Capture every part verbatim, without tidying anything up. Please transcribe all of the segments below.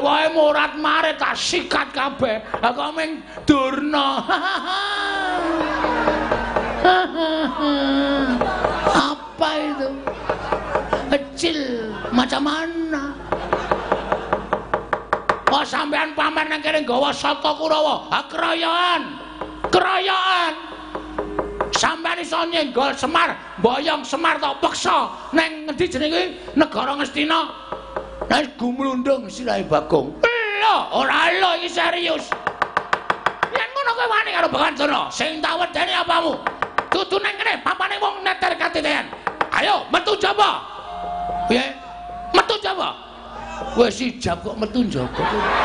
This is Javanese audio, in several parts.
wae murat marit tak sikat kabeh. Lah kok ming durna. Apa itu? Kecil macam mana? Oh sampean pamer nang kene nggawa Sata Kurawa. Ha keroyokan. Keroyokan. Sampeyan iso nyenggol Semar, mboyong Semar tok peksa ning ngendi jenenge negara Ngastina. Lah gumlundung sirahe Bagong. Lho, ora lho iki serius. Yen ngono kowe wani karo Bagancana, sing tak wedeni apamu? Dudu ning kene papane wong neter katitean. Ayo metu jaba. Piye? Metu jaba. Wis ijab kok metu njaba.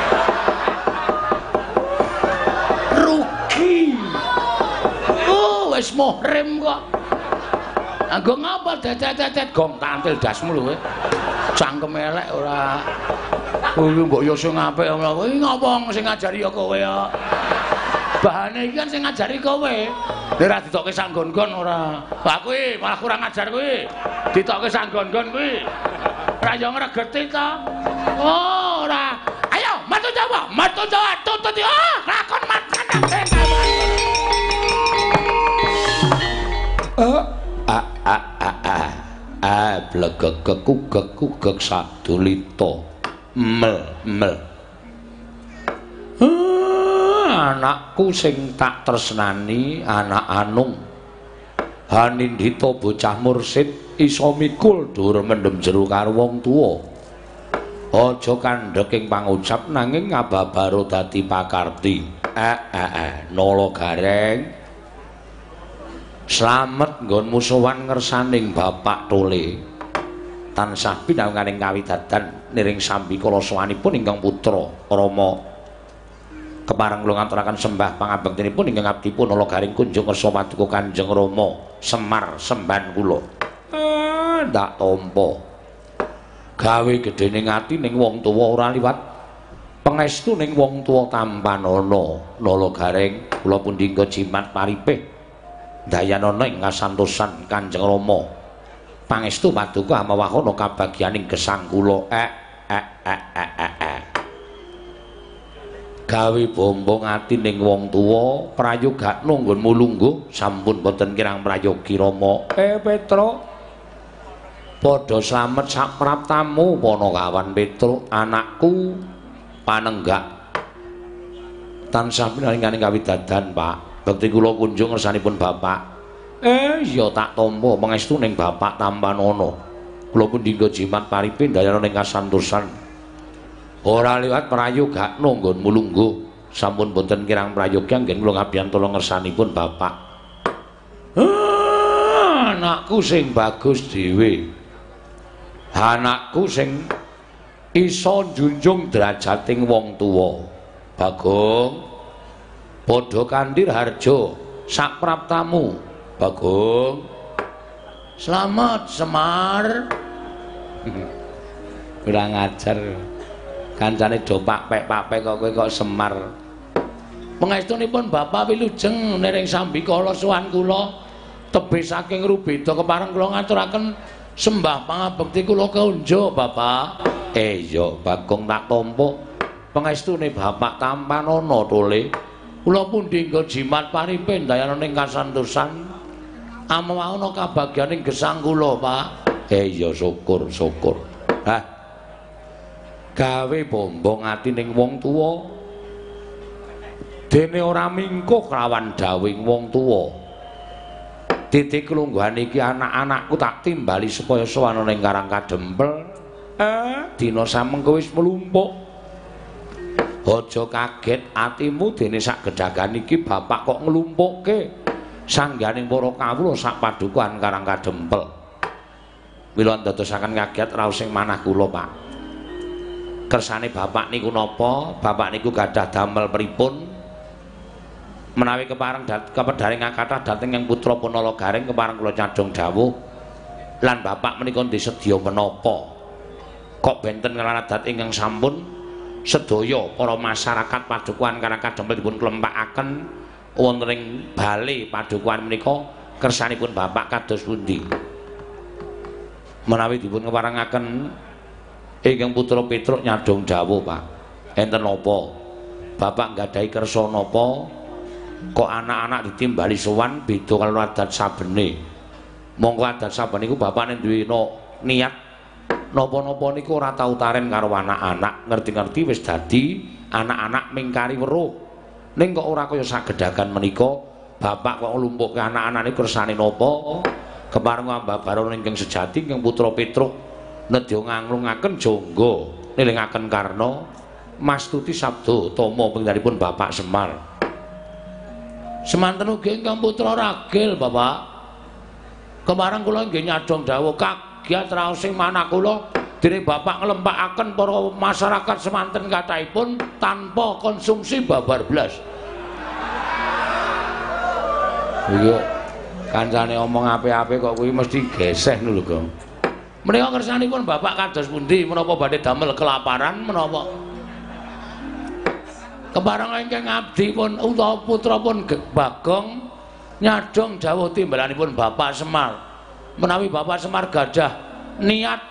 Rugi. Oh, wis muhrim kok. Anggo ngapa dedet-dedet gong tantil dasmu lho kowe. Cangkem elek ora. Kuwi mbok yo sing apik ngono kowe. Ngopo sing ngajari ya kowe ya. Bahane iki kan sing ngajari kowe. Nek ora ditokke sanggon-gon ora. Lah kuwi malah kurang ajar kuwi. Ditokke sanggon-gon kuwi. Ora yo ngregeti to. Oh, ora. Ayo, metu Jawa, metu Jawa, tutut yo. Lakon makan nang a a a a a blegek kugek kugek sadulita mel mel anakku sing tak tresnani anak Anung Hanindita bocah mursid iso mikul dur mendem jero karo wong tuwa aja kandhek ing pangucap nanging ngababaro dadi pakarti eh eh eh nala gareng slamet nggonmu sowan ngersaning Bapak Tole tansah pinanganing kawidadan niring sambikala sowanipun ingkang putra Rama kepareng kula ngaturaken sembah pangabektinipun ingkang abdipun nala garing kunjung ngersa paduka Kanjeng Rama Semar semban kula eh ndak tampa gawe gedhening ati ning wong tuwa ora liwat pangestu ning wong tuwa tampanana nala garing kula pundhingga jimat paripih dayanana ing kasantosan Kanjeng Rama pangestu paduka amawahana kabagyaning gesang kula eh eh eh eh eh, eh. Gawe bombong ati ning wong tuwa prayogakna nggonmu lungguh sampun boten kirang prayogi Rama eh Petruk padha slamet sak praptamu Panakawan Petruk anakku panenggak tansah pinaringaning kawidadan Pak bekti kula kunjung ngersanipun Bapak. Eh, iya tak tampa pangestu ning Bapak Tampanana. Kula pundhingga jimat paripin dayana ning kasantosan. Ora liwat prayogakna nggonmu lungguh. Sampun boten kirang prayogi anggen kula ngabiyantala ngersanipun Bapak. Ah, anakku sing bagus dhewe. Anakku sing iso njunjung derajating wong tuwa. Bagong padha kandir harja sak praptamu Bagong selamat Semar kurang ajar kancane do pakpek-pakpek kok kowe kok Semar pangestunipun Bapak wilujeng niring sambikala sowan kula tebih saking rubeda kepareng kula ngaturaken sembah pangabekti kula kaunja Bapak eh iya Bagong tak tampa pangestune Bapak Tampanana Tole kula pundhingga jimat paripin dayana ning kasantosan amawahana kabagyaning gesang kula Pak eh iya syukur syukur hah gawe bombong ati ning wong tuwa dene ora mingkuh kelawan dawing wong tuwa titik kelungguhan iki anak-anakku tak timbali supaya sowan ning Karang Kadempel eh dina samengko wis mlumpuk aja kaget atimu dene sak gedhagan iki Bapak kok nglumpukke sangganing para kawula sak padukan Karang Kadempel. Mila ndadosaken kaget raos sing manah kula, Pak. Kersane Bapak niku napa? Bapak niku gadah damel pripun? Menawi kepareng kepedharing kathah dhateng yang putra Punala Garing kepareng kula nyadong dawuh lan Bapak menika disedya menapa? Kok benten nglarat ingkang sampun sedaya para masyarakat padukuhan Karang Kadempel dipun klempakaken wonten ing bale padukuhan menika kersanipun Bapak kados pundi? Menawi dipun keparengaken ingkang putra Petruk nyadong dawuh, Pak. enten napa bapak nggadahi kersa napa kok anak-anak ditimbali sowan beda karo adat sabene monggo adat saben iku bapakne duwe no, niat napa-napa niku ora tau taren karo anak-anak ngerti-ngerti wis dadi anak-anak mingkari weruh ning kok ora kaya sagedagan menika bapak kok lumpuhke anak-anak niku kersane napa kepareng ambabaron ingkang sejati ingkang putra Petruk nedya nganglungaken jangga nilingaken karna mastuti sabda tama penggalipun Bapak Semar semanten ugi ingkang putra ragil Bapak kepareng kula nggih nyadong dawuh kagiat raos sing manah kula dene Bapak nglempakaken para masyarakat semanten kathahipun tanpa konsumsi babar blas iya kancane omong apik-apik kok kuwi mesti geseh lho Gong. Menika kersanipun Bapak kados pundi menapa badhe damel kelaparan menapa? Kepareng ingkang abdi pun utawa putra pun Bagong nyadong dawuh timbalanipun Bapak Semar. Menawi Bapak Semar gadah niat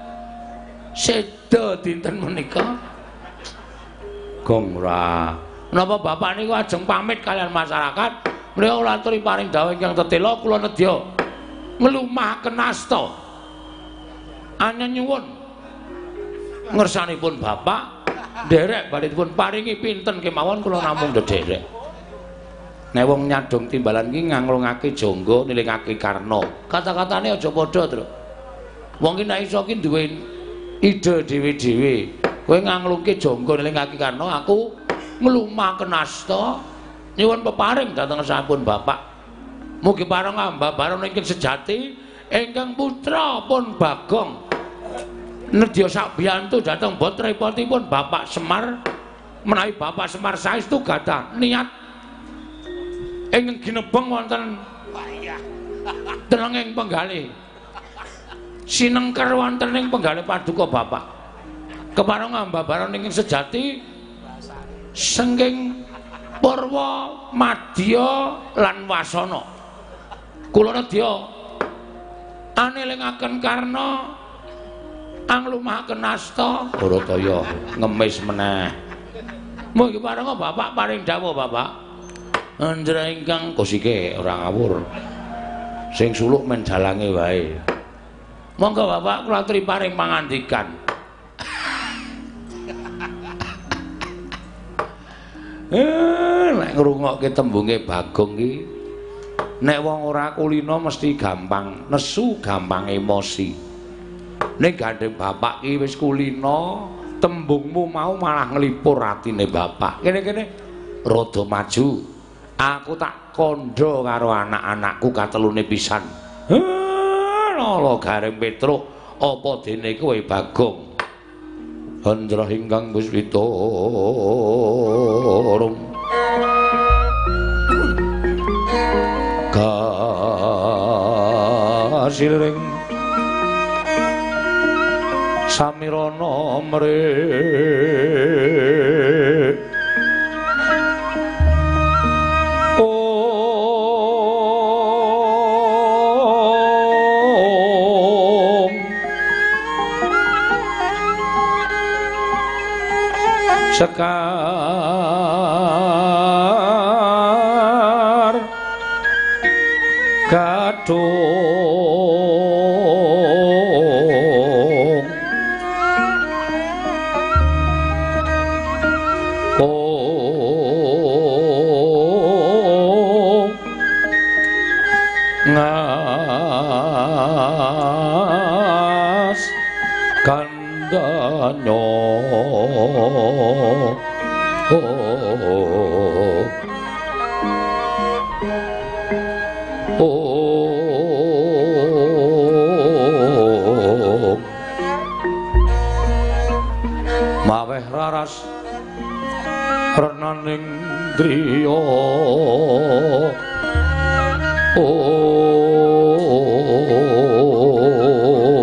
seda dinten menika Gong ra. Menapa Bapak niku ajeng pamit kalian masyarakat? Menika kula aturi paring dawuh ingkang tetela kula nedya nglumahaken asta. Anyen nyuwun ngersanipun Bapak nderek badhe dipun paringi pinten kemawon kula namung ndederek. Nek wong nyadong timbalan iki nganglungake jangga nilingake karna. Kata-katane aja padha, Tru. Wong ki nek iso ki duwe ide dhewe-dhewe. Kowe nganglungke jangga nilingake karna aku nglumahaken asta. Nyuwun peparing dhateng sampun Bapak. Mugi pareng ambabaron ingkang sejati ingkang putra pun Bagong. Nedya sak biyantu dhateng putripun Bapak Semar. Menawi Bapak Semar saestu gadah niat ingkang ginebeng wonten tenenging penggalih. Sinengker wonten ing penggalih paduka Bapak. Kepareng ambabaron ingkang sejati sengging Purwa, Madya lan Wasana. Kula nedya anelingaken karna anglumahaken asta Barataya ngemis meneh. Mugi parenga Bapak paring dawuh Bapak. Andra ingkang kosike ora ngawur. Sing suluk men dalange wae. Monggo Bapak kula aturi paring pangandikan. Eh, nek ngrungokke tembunge Bagong ki nek wong ora kulina mesti gampang nesu, gampang emosi. Nek gandeng Bapak ki wis kulina, tembungmu mau malah nglipur atine Bapak. Kene-kene rada maju. Aku tak kandha karo anak-anakku katelune pisan. Heh, lala Gareng Petruk apa dene kowe Bagong? Andra ingkang Puspita rum kasiring samirana mrih sekar gadung oh ngas kandanya oh oh maweh raras renaning driya oh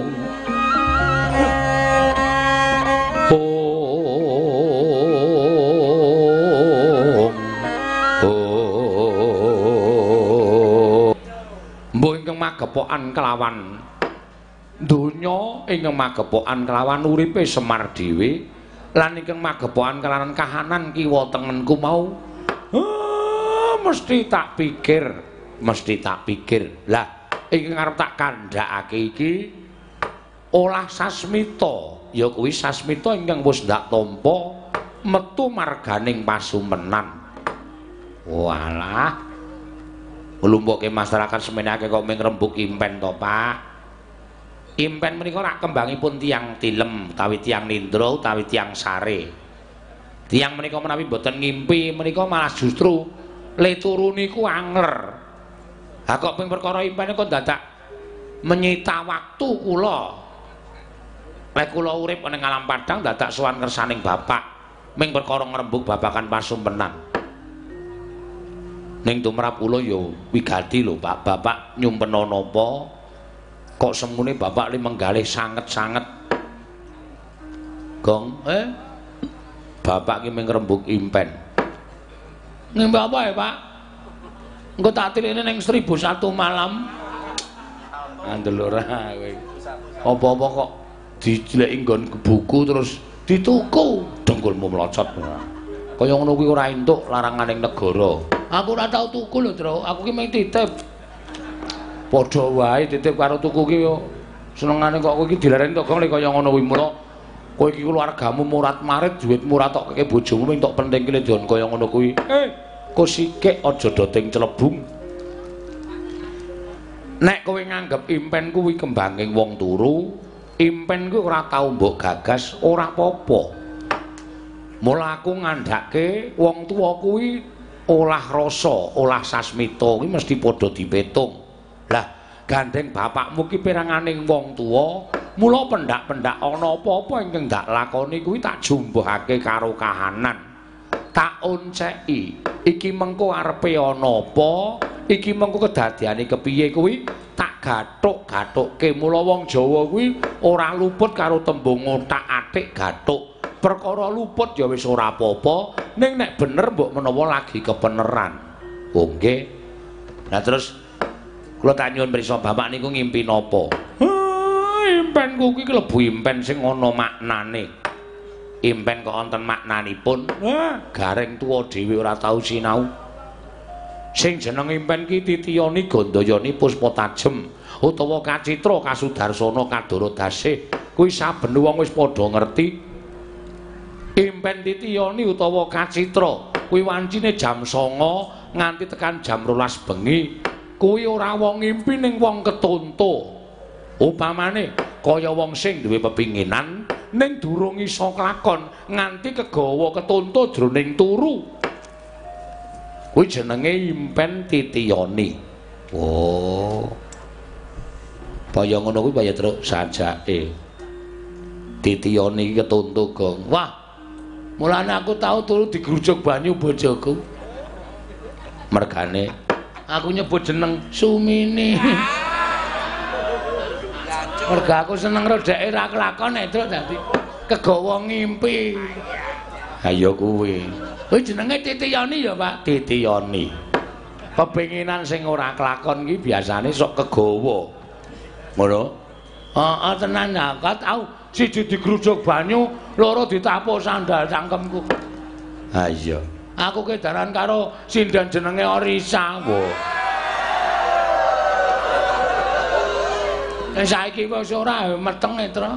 magepokan kelawan donya ingkang magepokan kelawan uripe Semar dhewe lan ingkang magepokan kelaran kahanan kiwa tengenku mau ah, mesti tak pikir mesti tak pikir lah ingkang arep tak kandhakake iki olah sasmita ya kuwi sasmita ingkang wis ndak tampa metu marganing pasumpenan walah nglumpukke masyarakat semenake kok ming rembug impen to Pak impen menika rak kembangipun tiang tilem utawi tiang nindra utawi tiang sare. Tiang menika menawi boten ngimpi menika malah justru le turu niku anger. Ha kok ping perkara impen kok dadak menyita waktu kula. Lek kula urip ning alam padang dadak sowan kersaning bapak ming perkara ngrembug babakan pasumpenan. Ning tumrap kula ya wigati lho Pak, bapak nyumpena napa? Kok semune bapak li menggalih sanget-sanget gong eh bapak ki ming rembug impen ngimpi apa ya Pak engko tak tilene ning seribu satu malam andel ora kowe apa-apa kok dijleki nggon buku terus dituku dengkulmu mlocot kaya ngono kuwi ora entuk laranganing negara aku ora tau tuku lho Tru aku ki mung titip padha wae titip karo tuku ki yo senengane kok kowe iki dilareni tok gong kaya ngono kuwi mula kowe iki keluargamu murat-marit duitmu ora tok keke bojomu ming tok penting ki le don kaya ngono kuwi eh kok sikik aja doting celebung nek kowe nganggep impen kuwi kembanging wong turu impen kuwi ora tau mbok gagas ora apa-apa mula aku ngandhake wong tuwa kuwi olah rasa olah sasmita kuwi mesti padha dipetung lah gandeng bapakmu ki piranganing wong tuwa mula pendak-pendak ana apa-apa ingkang ndak lakoni kuwi tak jumbuhake karo kahanan tak onceki iki mengko arepe ana apa iki mengko kedadiane kepiye kuwi tak gathuk-gathukke mula wong Jawa kuwi ora luput karo tembung otak-atik gathuk perkara luput ya wis ora apa-apa ning nek bener mbok menawa lagi kebeneran oh nggih nah terus kula tak nyuwun prisa bapak niku ngimpi napa? Impenku kuwi klebu impen sing ana maknane. Impen kok wonten maknanipun. Gareng tuwa dhewe ora tau sinau. Sing jeneng impen ki titiyani gandayani puspa tajem utawa kacitra kasudarsana kadara dasih. Kuwi saben wong wis padha ngerti. Impen titiyani utawa kacitra kuwi wancine jam songo nganti tekan jam rolas bengi. Kuwi ora wong ngimpi ning wong ketonto. Upamane kaya wong sing duwe pepinginan ning durung iso klakon nganti kegawa ketonto jroning turu. Kuwi jenenge impen titiyani. Oh. Kaya ngono kuwi kaya truk sajake. Titiyani iki ketonto gong. Wah. Mulane aku tau turu digrujuk banyu bojoku. Mergane aku nyebut jeneng Sumini. Merga aku seneng rodeke ra kelakon nek Truk dadi kegawa ngimpi. Ha ya kuwi. Kuwi jenenge Titiyani ya, Pak? Titiyani. Pepinginan sing ora kelakon iki biasane sok kegawa. Ngono? Heeh, tenan ya, kok tau siji digrujuk banyu, loro ditapuh sandal cangkemku. Ha iya. Aku kedaran karo sindan jenenge Orisa. Wo. Nek saiki wis ora meteng Tru.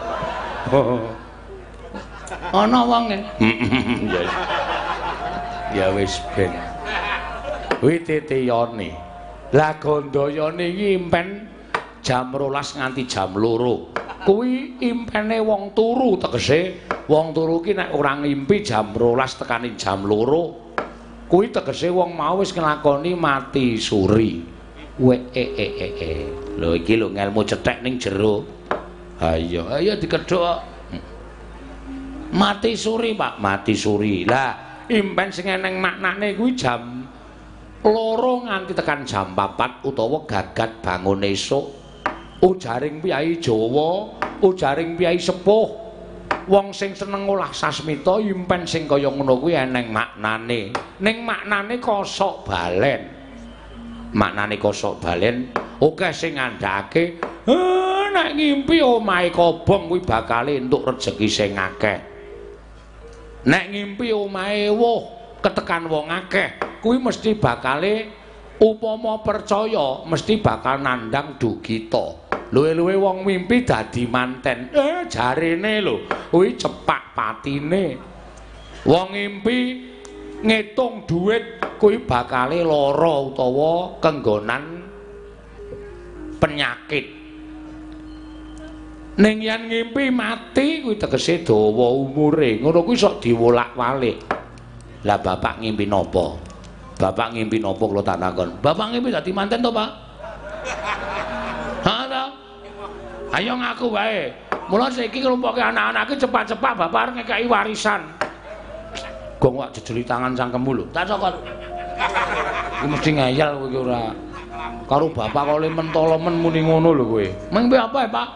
Ana wonge. Ya. Ya wis ben. Kuwi Titiyani. Lah Gandayane iki impen jam rolas nganti jam loro. Kuwi impene wong turu tegese wong turu ki nek ora ngimpi jam rolas tekani jam loro kuwi tegese wong mau wis nglakoni mati suri we e e e e lho iki lho ngelmu cethek ning jero ha iya ayo dikedhok mati suri Pak mati suri lah impen sing eneng maknane kuwi jam loro nganti tekan jam papat utawa gagat bangun esuk ujaring piyai Jawa ujaring piyai sepuh wong sing seneng olah sasmita impen sing kaya ngono kuwi eneng maknane ning maknane kosok balen maknane kosok balen oke sing ngandhake nek ngimpi omahe kobong kuwi bakal entuk rejeki sing akeh nek ngimpi omahe woh ketekan wong akeh kuwi mesti bakale upama percaya mesti bakal nandang dugita. Luwe-luwe wong mimpi dadi manten. Eh jarene lho, kuwi cepak patine. Wong ngimpi ngitung dhuwit kuwi bakale lara utawa kenggonan penyakit. Ning yen ngimpi mati kuwi tegese dawa umure. Ngono kuwi sok diwolak-walik. Lah bapak ngimpi napa? Bapak ngimpi napa kula tak takon. Bapak ngimpi dadi manten to, Pak? Ha ta? Ayo ngaku wae. Mula saiki nglumpukke anak-anake cepat-cepat bapak arep ngekeki warisan. Gong wak jejeli tangan cangkemmu lho. Tak sokot. Iki mesti ngeyel kowe iki ora. Karo bapak kok le mentolomen muni ngono lho kowe. Mengpe apa ya, Pak?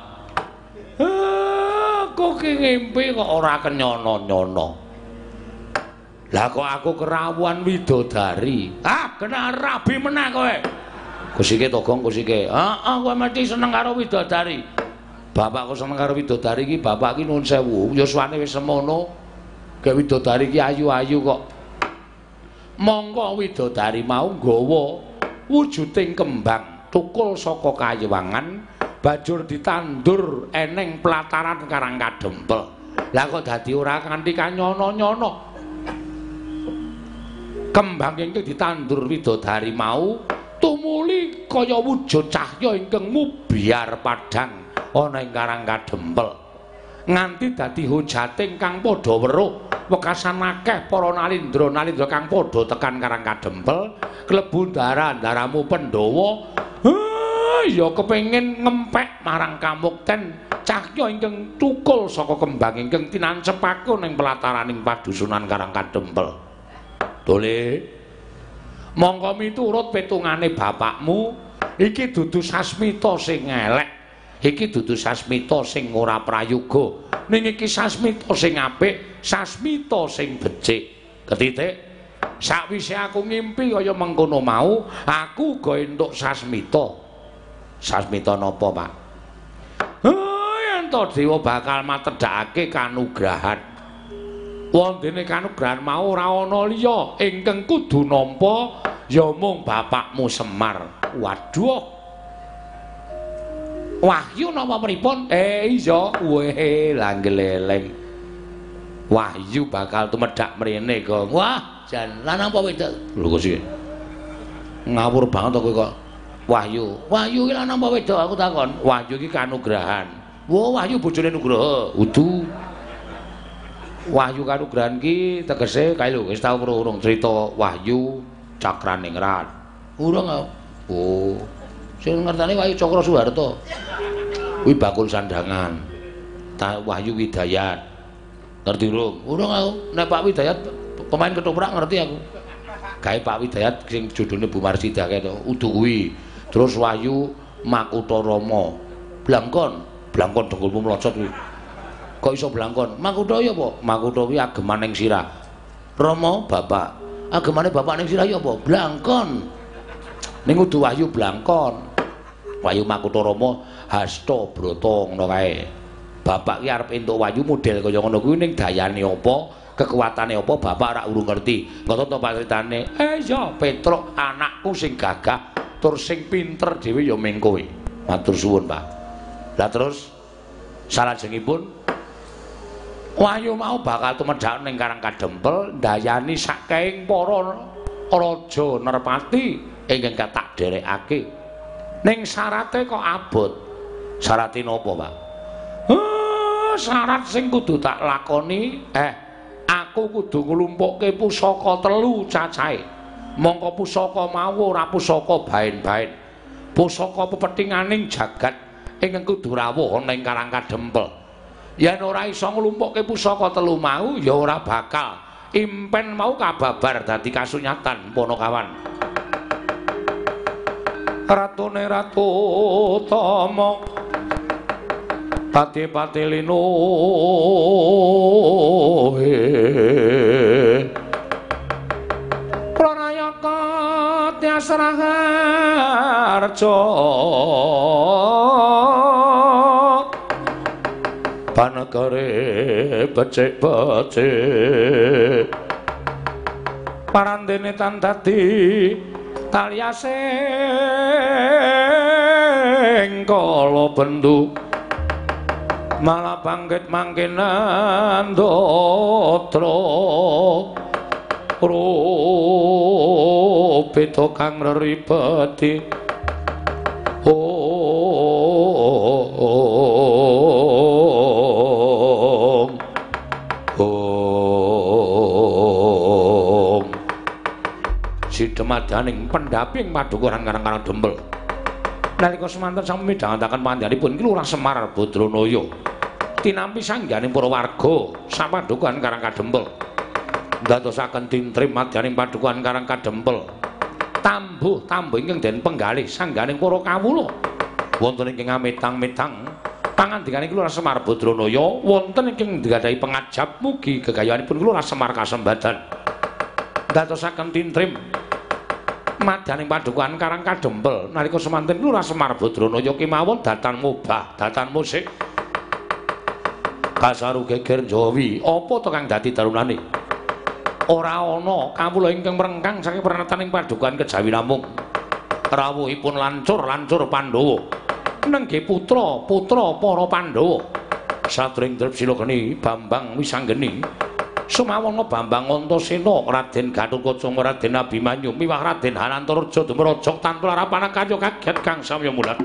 Hah, kok ki ngimpi kok ora kenyono-nyono. Lah kok aku kerawuan widodari. Ah, kena rabi meneh kowe. Kusike to, Gong, kusike. Heeh, kowe mesti seneng karo widodari. Bapak kok seneng karo widodari iki, bapak iki nuwun sewu, ya suwane wis semono. Gek widodari iki ayu-ayu kok. Mongko widodari mau nggawa wujuding kembang tukul saka kayewangan banjur ditandur eneng pelataran Karang Kadempel. Lah kok dadi ora kanthi kanyono-nyono. Kembang ingkang ditandur widodari mau tumuli kaya wujud cahya ingkang mubyar padhang ana ing Karang Kadempel. Nganti dadi hujating kang padha weruh wekasan akeh para nalindra-nalindra kang padha tekan Karang Kadempel klebu ndara-ndaramu Pandhawa. Ah, ya kepengin ngempek marang kamukten cahya ingkang tukul saka kembang ingkang tinancepake ning pelataraning padusunan Karang Kadempel. Dole mongko miturut petungane bapakmu iki dudu sasmita sing elek. Iki dudu sasmita sing ora prayoga, ning iki sasmita sing apik, sasmita sing becik. Ketitik, sakwise aku ngimpi kaya mengkono mau, aku uga entuk sasmita. Sasmita napa, Pak? Oh, yen to dewa bakal matedhakake kanugrahan. Wondene kanugrahan mau ora ana liya, ingkang kudu nampa ya mung bapakmu Semar. Waduh. Wahyu napa pripun? Eh iya, weh langgeleleng. Wahyu bakal tumedhak mrene kok. Wah, jan lan apa wedok? Lho kok sih. Ngawur banget kowe kok. Wahyu. Wahyu iki lan apa wedok aku takon. Wahyu iki kanugrahan. Wo, Wahyu bojone Nugraha. Udu. Wahyu kanugrahan ki tegese kae lho wis tau urung crita Wahyu Cakraningrat. Urung aku. Oh. Sing ngerteni Wahyu Cakra Suharto. Kuwi bakul sandangan. Ta Wahyu Widayat. Ngerti urung? Urung aku. Nek Pak Widayat pemain ketoprak ngerti aku. Gawe Pak Widayat sing judulne Bu Marsida kae to. Udu kuwi. Terus Wahyu Makuta Rama. Blangkon, blangkon dengkulmu mlocot kuwi. Kok iso blangkon? Makuta ya apa? Makuta kuwi agemaning sirah. Rama bapak. Agemane bapak ning sirah ya apa? Blangkon. Ning kudu Wahyu blangkon. Wahyu Makuta Rama hasta brata ngono kae. Bapak ki arep entuk Wahyu model kaya ngono kuwi ning dayane apa, kekuatane apa bapak ora urung ngerti. Ngono to pacritane. Eh ya Petruk anakku sing gagah tur sing pinter dhewe ya ming kowe. Matur suwun, Pak. Lah terus salajengipun Wahyu mau bakal tumedhak ning Karang Kadempel ndayani saking para raja Nerpati ingkang tak derekake. Ning syarate kok abot. Syarate napa, Pak? Uh, syarat sing kudu tak lakoni, eh aku kudu nglumpukke pusaka telu cacahe. Mongko pusaka mau ora pusaka baen-baen. Pusaka pepethinganing jagat ingkang kudu rawuh ana ing Karang Kadempel. Yen ora iso nglumpukke pusaka telu mau ya ora bakal impen mau kababar dadi kasunyatan Ponokawan. Ratune Ratu Tama Pati-pati lino Pranayaka Tyasraharja Banata nagare becik-becik parandene tan dadi talyasing kala bendu malah bangkit mangkenan dotra rupita kang reribeti om om sidemadaning pendaping paduka karang-karang Dembel nalika semanten sami midhangetaken pandyanipun iki Lurah Semar Badranaya tinampi sangganing para warga sapadukan Karang Kadempel ndadosaken tintrim madyaning padukan Karang Kadempel tambuh-tambuh ingkang den penggalih sangganing para kawula wonten ingkang amitang-mitang pangandikaning Lurah Semar Badranaya wonten ingkang nggadahi pengajap mugi gegayanipun Lurah Semar kasembadan ndadosaken tintrim madyaning padukan Karang Kadempel nalika semanten Lurah Semar Badranaya kemawon datan mubah datan musik kasaru geger Jawi apa to kang dadi darunane ora ana kawula ingkang mrengkang saking pranataning padukan kejawi namung rawuhipun lancur-lancur Pandhawa nengge putra-putra para Pandhawa satring Drepsila geni Bambang Wisanggeni Sumawana Bambang Antasena Raden Gatotkaca Raden Abimanyu miwah Raden Hanantaraja dumrajak tanpa larapana kaya kaget kang samya mulat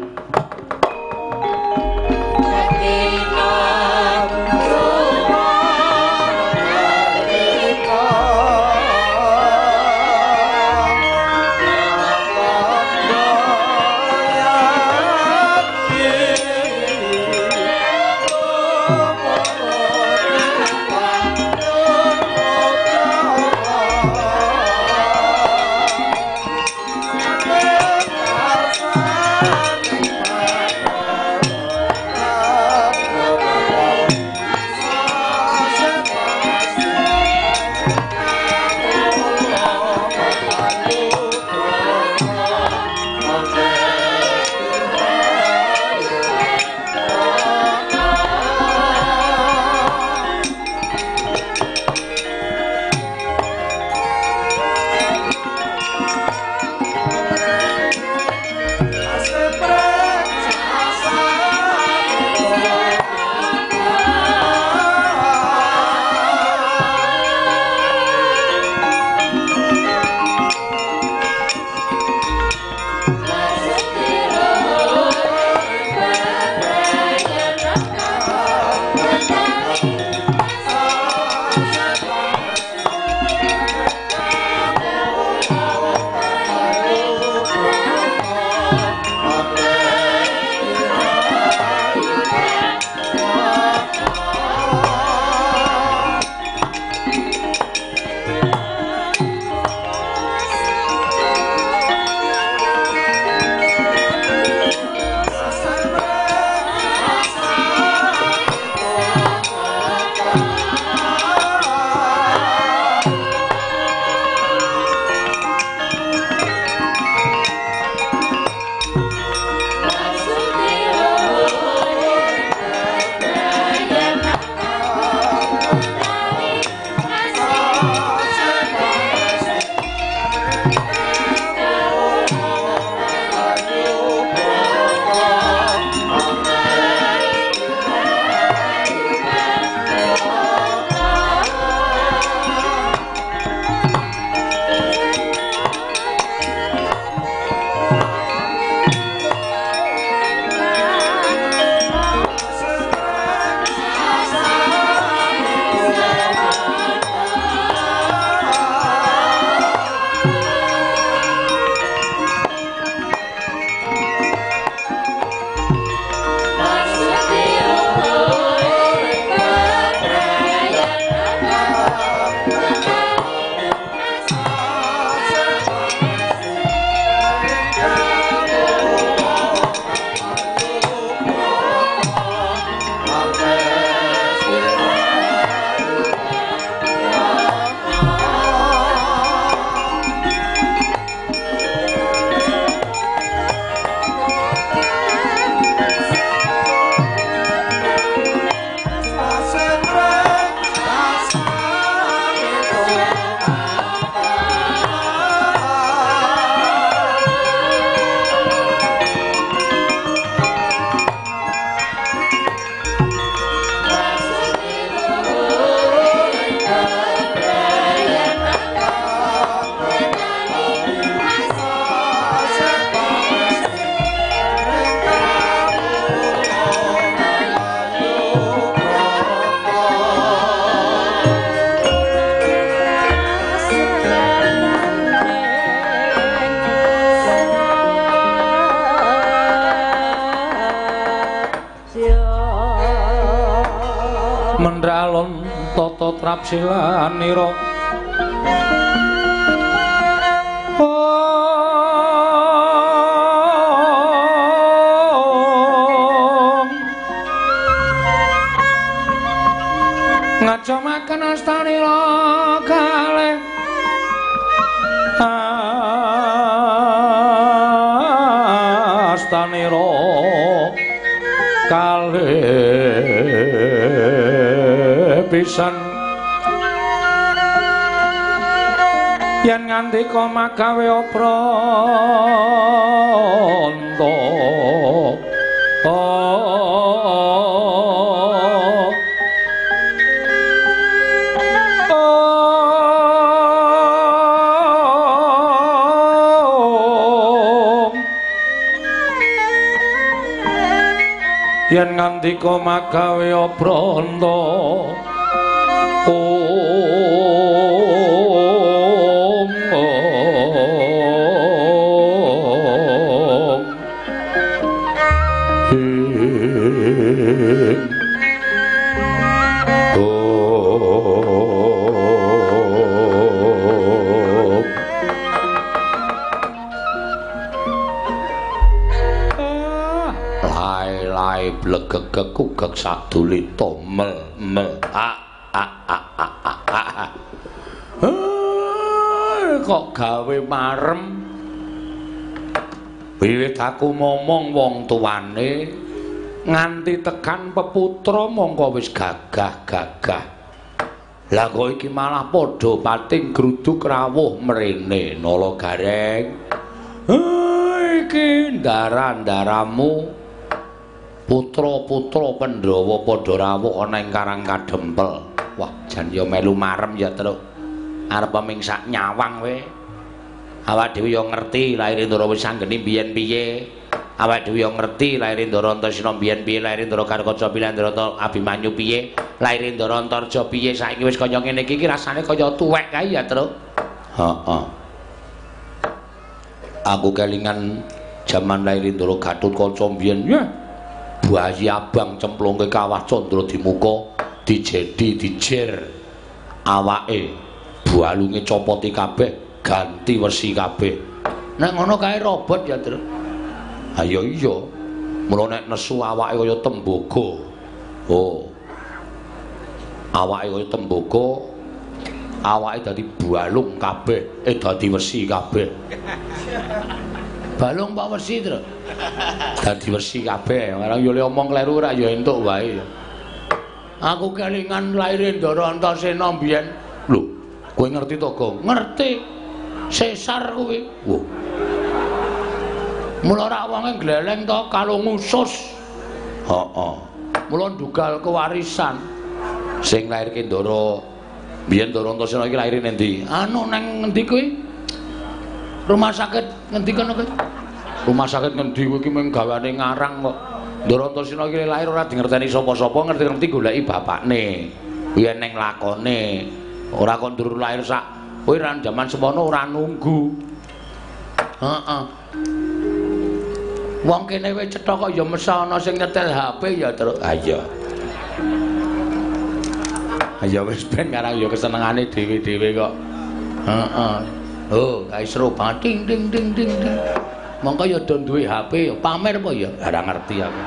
Nalika trapsilanira ngacomaken astanira kalih astanira kalih pisan yen ngandika magawe pranta oh yen ngandika magawe pranta om blegegek kugek sadulita mel mel ah ah ah ah ah ah kok gawe marem wiwit aku momong wong tuane nganti tekan peputra mongko wis gagah-gagah lah kok iki malah padha pating gruduk rawuh mrene Nalagareng iki ndara-ndaramu putra-putra Pandhawa padha rawuh ana ing Karang Kadempel. Wah, jan ya melu marem ya, Truk. Arep mingsak nyawang kowe. Awak dhewe ya ngerti lair Ndara wis anggene biyen piye. Awak dhewe ya ngerti lair Ndara Antasena biyen piye, lair Ndara Karkaca piye, Ndara Abimanyu piye, lair Ndara Antarja piye. Saiki wis kaya ngene iki rasane kaya tuwek kae ya, Truk. Heeh. Aku kelingan jaman lair Ndara Gatotkaca biyen. Ya. Bayi abang cemplungke kawah Candra Dimuka dijedi dijer awake balunge copoti kabeh ganti wesi kabeh nek ngono kae robot ya Tru ha ya iya mula nek nesu awake kaya tembaga oh awake kaya tembaga awake dadi balung kabeh eh dadi wesi kabeh balung pak wesi Tru dadi wesi kabeh orang yo le omong kleru ora ya entuk wae aku kelingan laire Ndara Antasena mbiyen lho kowe ngerti to Gong ngerti sesar kuwi wo mula ora wonge gleleng to kalung usus heeh mula ndugal kewarisan sing lairke Ndara mbiyen Ndara Antasena iki laire endi anu nang ngendi kuwi rumah sakit ngendi kono kuwi rumah sakit ngendi kowe iki mung gawane ngarang kok Ndara Antasena iki lair ora dingerteni sapa-sapa ngerti-ngerti goleki bapakne kuwi ning lakone ora kok ndur lair sak kowe ran jaman semono ora nunggu heeh wong kene wis cetha kok ya mesa ana sing nyetel H P ya terus ha iya ha ya wis ben ngarang ya kesenengane dhewe-dhewe kok heeh oh kae seru banget ding ding ding ding ding mongko ya do duwe H P ya pamer apa ya ora ngerti aku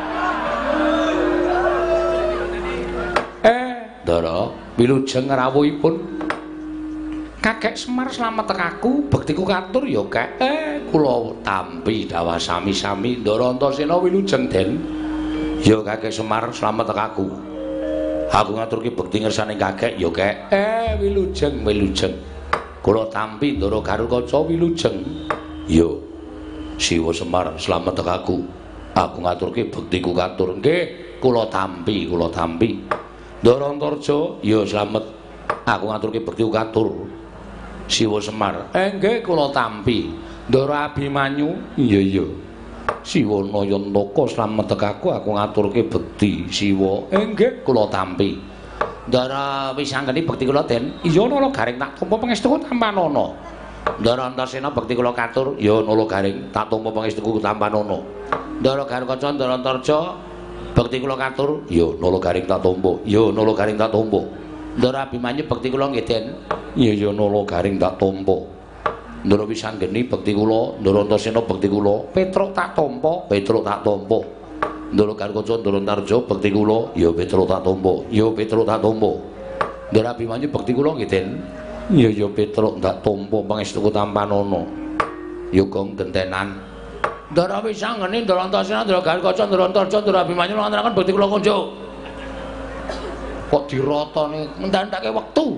eh Ndara wilujeng rawuhipun Kakek Semar slamet tekaku bektiku katur ya Kek eh kula tampi dawa sami-sami Ndara Antasena wilujeng Den ya Kakek Semar slamet tekaku aku ngaturke bekti ngersane Kakek ya Kek eh wilujeng wilujeng kula tampi Ndara Karkaca wilujeng ya Siwa Semar slamet tekaku aku ngaturke bektiku katur nggih kula tampi kula tampi Ndara Antarja ya slamet aku ngaturke bektiku katur Siwa Semar eh nggih kula tampi Ndara Abimanyu iya iya Siwa Nayantaka slamet tekaku aku ngaturke bekti Siwa eh nggih kula tampi Ndara wis anggene bekti kula Den iya Nalagaring tak tampa pangestuku Tampanana Ndara Antasena bekti kula katur ya Nalagaring tak tampa pangestuku Tampanana Ndara Karkaca Ndara Antarja bekti kula katur ya Nalagaring tak tampa ya Nalagaring tak tampa Ndara Abimanyu bekti kula nggih Den. Iya ya nala garing tak tampa. Ndara Wisanggeni bekti kula, Ndara Antasena bekti kula, Petruk tak tampa, Petruk tak tampa. Ndara Karkaca, Ndara Antarja bekti kula, ya Petruk tak tampa, ya Petruk tak tampa. Ndara Abimanyu bekti kula nggih Den. Iya ya Petruk tak tampa pangestuku tampanana. Ya gong gentenan. Ndara Wisanggeni, Ndara Antasena, Ndara Karkaca, Ndara Antarja, Ndara Abimanyu ngaturaken bekti kula kunjuk. Kok dirotone ngendantake wektu.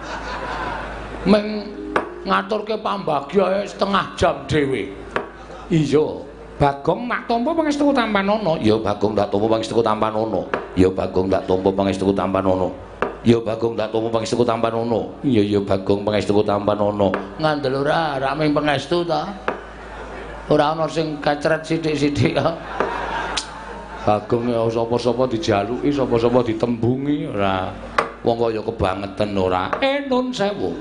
Meng ngaturke pambagya setengah jam dhewe. Iya, Bagong tak tampa pangestuku tampanana. Ya Bagong tak tampa pangestuku tampanana. Ya Bagong tak tampa pangestuku tampanana. Ya Bagong tak tampa pangestuku tampanana. Iya ya Bagong pangestuku tampanana. Ngandel ora rame pangestu ta? Ora ana sing kacret sithik-sithik. Bagong ya sapa-sapa dijaluki, sapa-sapa ditembungi ora. Wong kaya kebangetan ora. Eh nun sewu.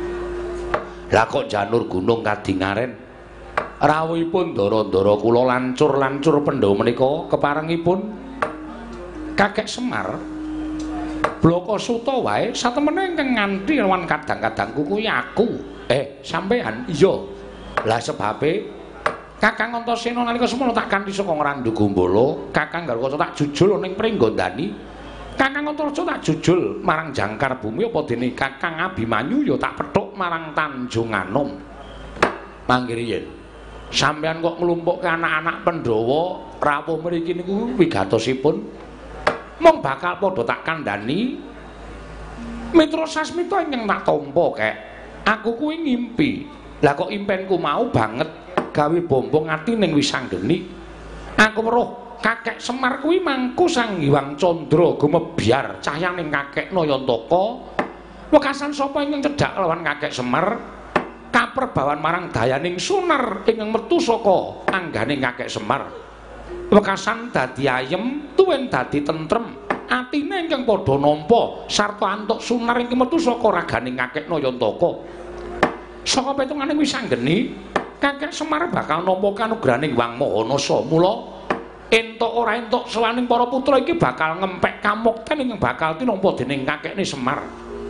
Lah kok janur gunung kadingaren. Rawuhipun ndara-ndara kula lancur-lancur Pandhawa menika keparengipun Kakek Semar Blokasuta wae satemene ingkang nganti lawan kadang-kadangku kuwi aku. Eh, sampean iya. Lah sebabe Kakang Antasena nalika semana tak kanthi saka Ngrandu Gombala, Kakang Garwaca tak jujul ning Pringgondani. Kakang Antarja tak jujul marang Jangkar Bumi apa dene Kakang Abimanyu ya tak pethuk marang Tanjung Anom. Mangkir yen sampeyan kok nglumpukke anak-anak Pandhawa rawuh mriki niku wigatosipun mong bakal padha tak kandhani Mitra Sasmita ingkang tak tampa kek. Aku kuwi ngimpi. Lah kok impenku mau banget gawe bombong ati ning Wisanggeni. Aku weruh Kakek Semar kuwi mangku Sang Hyang Candra gumebyar cahyaning Kakek Nayantaka. Wekasan sapa ingkang cedhak lawan Kakek Semar? Kaperbawan marang dayaning suner ingkang metu saka angganing Kakek Semar. Wekasan dadi ayem, tuwin dadi tentrem, atine ingkang padha nampa sarta antuk suner ingkang metu saka raganing Kakek Nayantaka. Saka petunganing Wisanggeni, Kakek Semar bakal nampa kanugrahaning Wang Mahanasa. Mula entuk ora entuk sawaning para putra iki bakal ngempek kamukten ingkang bakal tinampa dening kakekne Semar.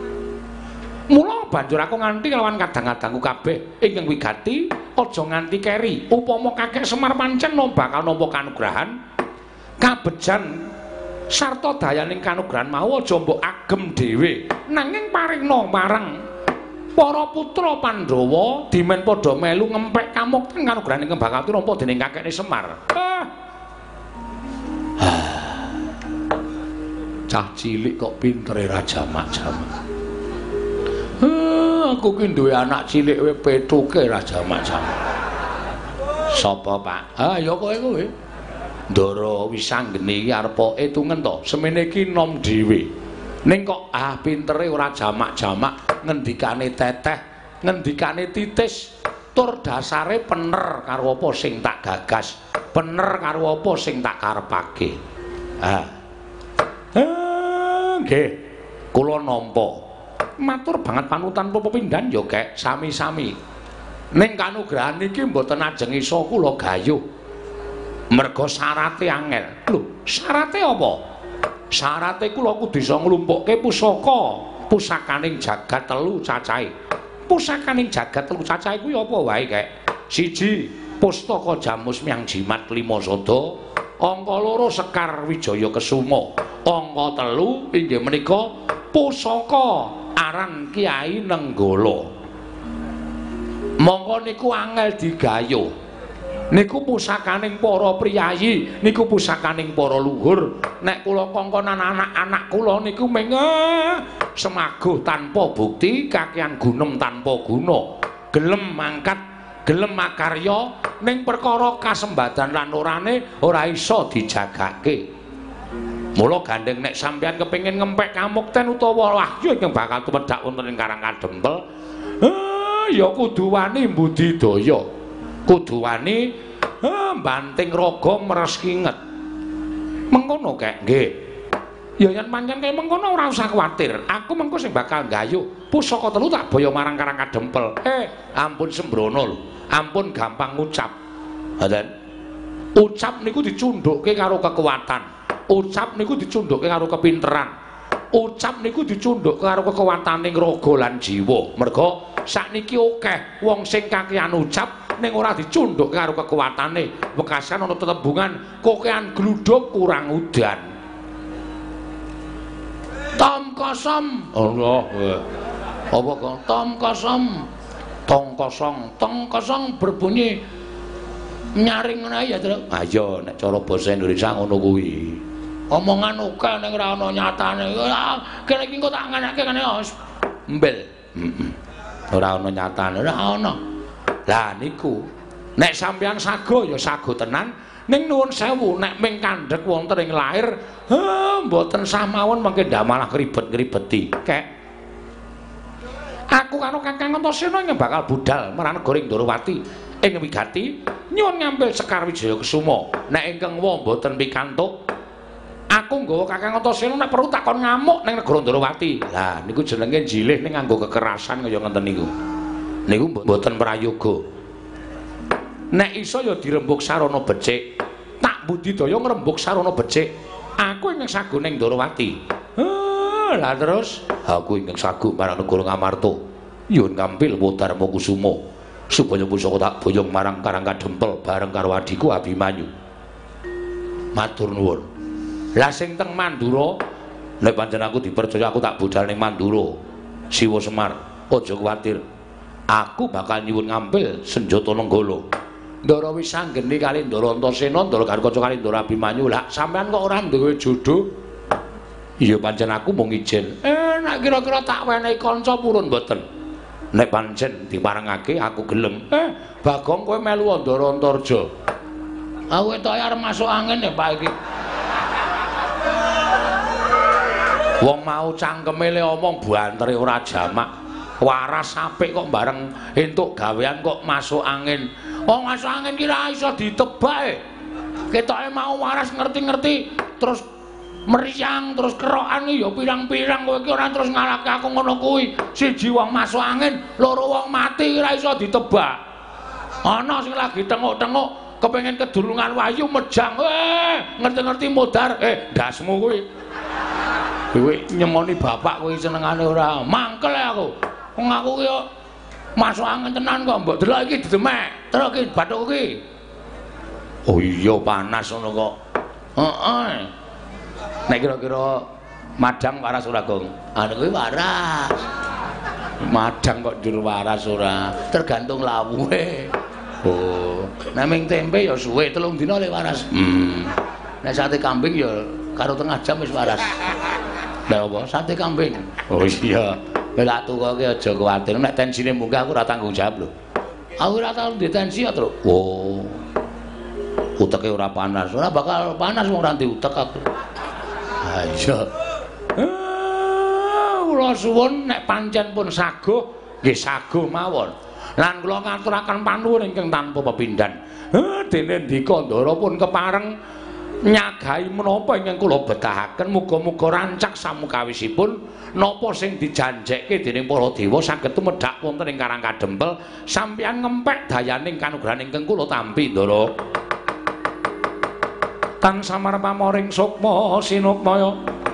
Mula banjur aku nganti lawan kadang-kadangku kabeh ingkang wigati aja nganti keri. Upama Kakek Semar pancen bakal nampa kanugrahan kabejan sarta dayaning kanugrahan mau aja mbok agem dhewe, nanging paringna marang para putra Pandhawa dimen padha melu ngempek kamukten kanugrahan ingkang bakal tinampa dening kakekne Semar. Ah. Cah cilik kok pintere Raja Mak-jamak. Ah, aku ki duwe anak cilik wae petuke Raja Mak-jamak. Sapa, Pak? Ah, ya kowe kowe. Ndara Wisanggeni iki arep etungen to, semene iki nom dhewe. Ning kok ah pintere ora jamak-jamak, ngendikane teteh, ngendikane titis, tur dasare pener karo apa sing tak gagas, pener karo apa sing tak karepake. Ah. Ah, nggih. Kula nampa. Matur banget panutan pepindhan ya, Kek, sami-sami. Ning kanugrahan iki mboten ajeng isa kula gayuh. Merga syarate angel. Lho, syarate apa? Syarate kula kudu isa nglumpukke pusaka, pusakaning jagat telu cacahe. Pusakaning jagat telu cacahe kuwi apa wae, Kek? Siji, pustaka Jamus Myang Jimat lima sada, angka loro Sekar Wijaya Kesuma, angka telu inggih menika pusaka aran Kiai Nenggala. Monggo niku angel digayuh. Niku pusakaning para priyayi, niku pusakaning para luhur. Nek kula kongkonan anak-anak kula niku meng semaguh tanpa bukti, kakehan gunem tanpa guna. Gelem mangkat, gelem makarya ning perkara kasembadan lan orane ora iso dijagake. Mula gandeng nek sampeyan kepengin ngempek kamukten utawa wahyu ingkang bakal tumedhak wonten ing Karang Kadempel, ah, ya kudu wani mbudidaya. Kudu wani ah, banting raga meres kinget. Mengkono Kek, nggih. Ya yen pancen kaya mengkono ora usah kuwatir. Aku mengko sing bakal nggayuh pusaka telu tak boyo marang Karang Kadempel. Eh, ampun sembrono lho. Ampun gampang ngucap. Ngoten. Ucap niku dicundhukke karo kekuatan. Ucap niku dicundhukke karo kepinteran. ucap niku dicundhuk karo kekuwataning raga lan jiwa. Merga sakniki akeh wong sing kakehan ucap ning ora dicundhuk karo kekuwatane. Wekasan ana tetembungan kokehan gluduk kurang udan. Tom kosong. Allah. Apa kok tom kosong? Tong kosong, tong kosong berbunyi nyaring ngene ya, Tru. Ah iya nek cara basa Indonesia ngono kuwi. Omongan oke ning ora ana nyatane. Kene iki engko tak nganake kene mbel. Heeh. Ora ana nyatane, ora ana. Lah niku nek sampeyan sago ya sago tenan, ning nuwun sewu nek ming kandhek wonten ing lair, ha mboten sah mawon mengke ndak malah ribet-ribeti. Kek aku karo Kakang Antasena ing bakal budal marang negara Ndrawati ing wigati nyuwun ngambil Sekar Wijaya Kusuma. Nek ingkang wa mboten pikantuk, aku nggawa Kakang Antasena nek perlu takon ngamuk ning negara Ndrawati. Lah niku jenenge jilih ning nganggo kekerasan kaya ngenten niku. Niku mboten prayoga. Nek iso ya dirembuk sarana becik. Tak budidaya ngrembuk sarana becik. Aku ingkang sagu ning Ndrawati. Lah terus aku ingkang sagu marang negara Ngamarta nyuwun kampil Darma Kusuma supaya pusaka tak boyong marang Karang Kadempel bareng karo adhiku Abimanyu. Matur nuwun. Lah sing teng Mandura nek pancen aku dipercaya aku tak budal ning Mandura Siwa Semar, aja kuwatir. Aku bakal nyuwun ngampil senjata nenggala. Ndara wis anggene kali Ndara Antasena, Ndara Garukaca kali Ndara Abimanyu. Lah sampean kok ora duwe jodoh? Iya pancen aku mung ijin. Eh nek kira-kira tak wenehi kanca purun mboten. Nek pancen diparengake aku gelem. Eh Bagong kowe melu Andara Antarja. Aku ketoke arep masuk angin ya Pak iki. Wong mau cangkeme le omong bantere ora jamak. Waras apik kok bareng entuk gawean kok masuk angin. Wong masuk angin ki ra iso ditebak e. Ketoke mau waras ngerti-ngerti terus meriang terus kerokan ya pirang-pirang kowe iki ora terus ngalahke aku ngono kuwi. Siji wong masuk angin, loro wong mati ora iso ditebak. Ana sing lagi tengok-tengok kepengin kedulungan wayu mejang. Eh, ngerti-ngerti modar. Eh, dasmu kuwi. Kowe nyemoni bapak kowe senengane ora. Mangkel aku. Wong aku ki masuk angin tenan kok mbok delok iki didemek. Terus iki bathuk iki. Oh iya panas ngono kok. Heeh. Nek kira-kira madang waras ora, Gong? Anu kuwi waras. Madang kok njur waras ora, tergantung lawuhe. Oh, nek ming tempe ya suwe telung dina le waras. Hmm. Nek sate kambing ya karo tengah jam wis waras. Lah apa? Sate kambing. Oh iya. Kowe lak tukoke aja kuwatir, nek tensine munggah aku ora tanggung jawab lho. Aku ora tau ndek tensi ya, Tru. Oh. Uteke ora panas, ora bakal panas wong ora diutek aku. Ha iya. Kula suwun nek pancen pun saguh, nggih saguh mawon. Lan kula ngaturaken panuwun ingkang tanpa pepindhan. Heh dene ndika Ndara pun kepareng nyagahi menapa ingkang kula betahaken, muga-muga rancak samukawisipun napa sing dijanjekke dening para dewa saged tumedhak wonten ing Karang Kadempel sampeyan ngempek dayaning kanugrahan ingkang kula tampi Ndara. Tan samar pamoring sukma sinukmaya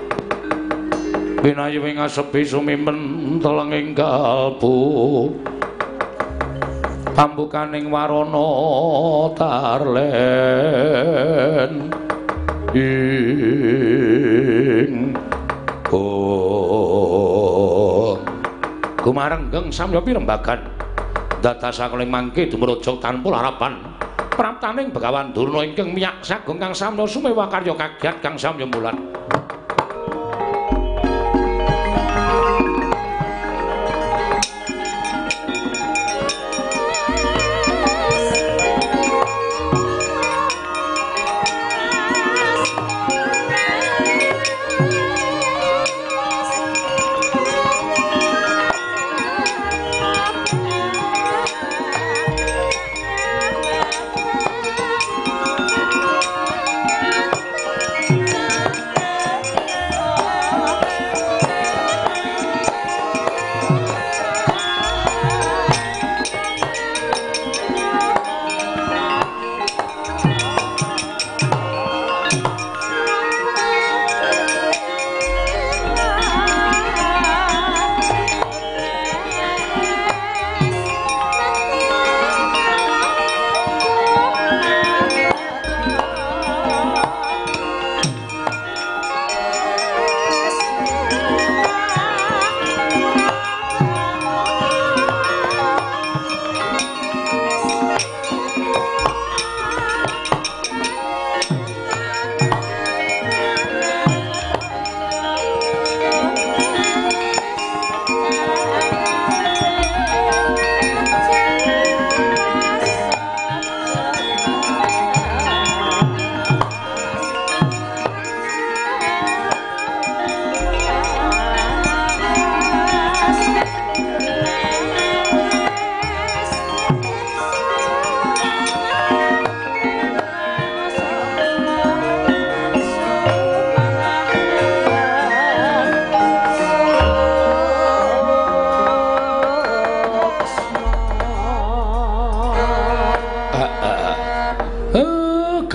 binayu ing asepi sumimen telenging kalbu pambukaning warana tarlen ing oh kumarenggeng samya pirembagan datasakaling mangke dumraja tanpa harapan praptaning Begawan Durna ingkang miyak sagung kang samya sumewa karya kagiat kang samya mulat.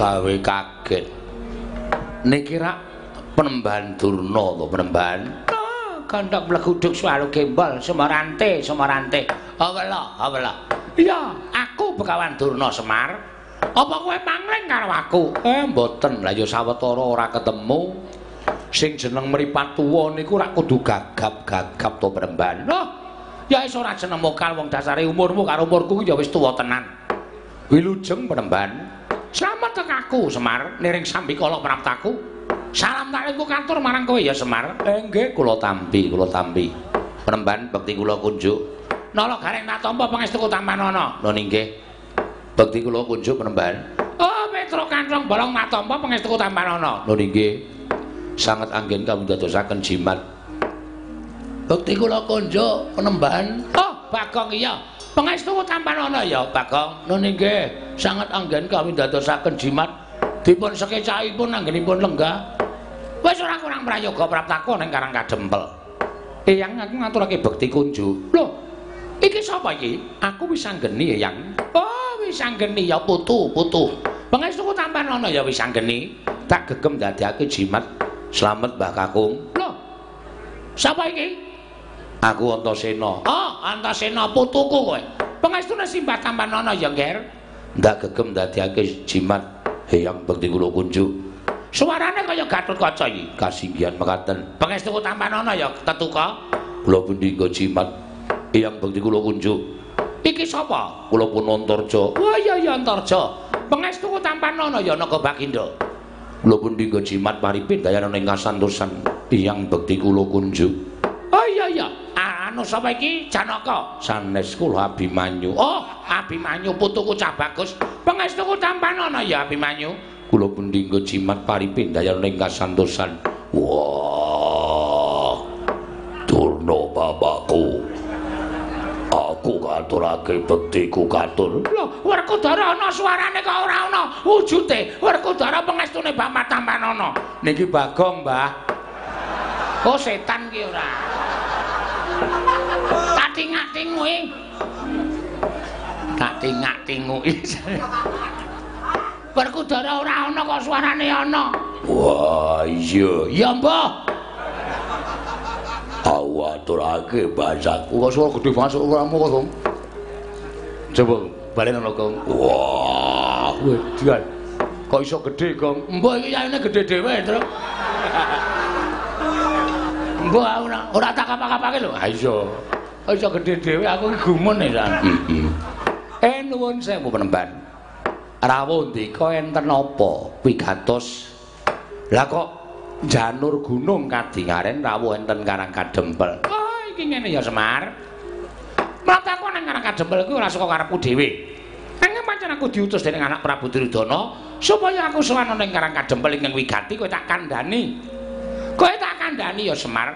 gawe kaget. Niki rak Penembahan Durna to Penembahan. Ah, kandhak mleguduk swara gembol Semarante, Semarante. Awela, awela. Iya, aku Begawan Durna Semar. Apa kowe mangling karo aku? Eh, mboten. Lah ya sawetara ora ketemu. Sing jeneng mripat tuwa niku rak kudu gagap-gagap to Penembahan. Loh, ya wis ora jeneng mokal wong dasare umurmu karo umurku ya wis tuwa tenan. Wilujeng Penembahan. Slamet tekaku Semar, niring sambikala praptaku. Salam talingku katur marang kowe ya Semar. Eh nggih, kula tampi, kula tampi. Penembahan bekti kula kunjuk. Nala gareng tak tampa pangestuku Tampanana. Lho nggih. Bekti kula kunjuk Penembahan. Oh, Petro Kantong bolong tak tampa pangestuku Tampanana. Lho nggih. Sanget anggen kami dadosaken jimat. Bekti kula kunjuk Penembahan. Oh, Bagong iya. Pangestuku Tampanana ya, Bagong. Lho nggih. Sanget anggen kami dadosaken jimat. Dipun sekecahipun anggenipun lenggah. Wis ora kurang prayoga praptaku ning Karang Kadempel. Eyang aku ngaturake bekti kunjuk. Lho, iki sapa iki? Aku wis anggeni Eyang. Oh, wis anggeni ya putu, putu. Pangestuku Tampanana ya wis anggeni. Tak gegem dadekake jimat. Slamet Mbah Kakung. Lho. Sapa iki? Aku Antasena. Oh, Antasena putuku kowe. Pangestune Simbah Tampanana ya, Nger. Ndak gegem dadekake jimat. Eyang bekti kula kunjuk. Suarane kaya Gatotkaca iki. Kasinggihan mekaten. Pangestuku Tampanana ya tetuka. Kula pundi nggo jimat. Eyang bekti kula kunjuk. Iki sapa? Kula pun Antarja. Wah iya ya Antarja. Pangestuku Tampanana ya Naga Baginda. Kula pundi nggo jimat paripin dayaning ing kasantosan. Eyang bekti kula kunjuk. Oh iya iya. Anu sapa iki? Janaka. Sanes kula Abimanyu. Oh, Abimanyu putuku cah bagus. Pangestuku Tampanana ya Abimanyu. Kula pundi nggo jimat paripin dayaning kasantosan. Wah. Durna bapakku. Aku katurake bektiku katur. Lho, Werkudara ana suarane kok ora ana wujude. Werkudara pangestune Bapak Tampanana. Niki Bagong, Mbah. Oh, setan ki ora. Kating-katingmu iki. Kating-katingmu iki. Werkudara ora ana kok suarane ana. Wah, iya. Ya, Mbah. Aku aturake basaku kok suara gedhe masuk uramu kok, Gong. Coba balen ana, Gong. Wah, wedian. Kok iso gedhe, Gong? Mbah iki yaine gedhe dhewe, Tru. Mbah ora ora tak kapak-kapake lho. Ha iya. Kok iso gedhe dhewe aku iki gumun e, San. Eh nuwun sewu Penembahan. Rawuh ndika enten apa? Wigatos. Lah kok janur gunung kadingaren rawuh enten Karang Kadempel. Oh, iki ngene ya Semar. Mataku nang Karang Kadempel kuwi ora saka karepku dhewe. Nanging pancen aku diutus dening anak Prabu Duryudana supaya aku sowan ning Karang Kadempel ingkang wigati kowe tak kandhani. Kowe tak kandhani ya Semar.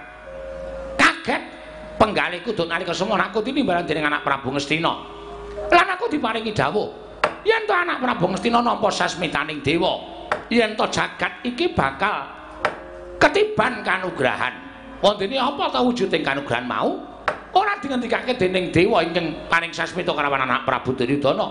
Kaget penggalihku duk nalika semana aku tinimbalan dening anak Prabu Ngastina. Lan aku diparingi dawuh yen to anak Prabu Ngastina nampa sasmitaning dewa, yen to jagat iki bakal ketiban kanugrahan. Wontene apa ta wujuding kanugrahan mau? Ora dingendikake dening dewa ingkang paring sasmita kalawan anak Prabu Duryudana.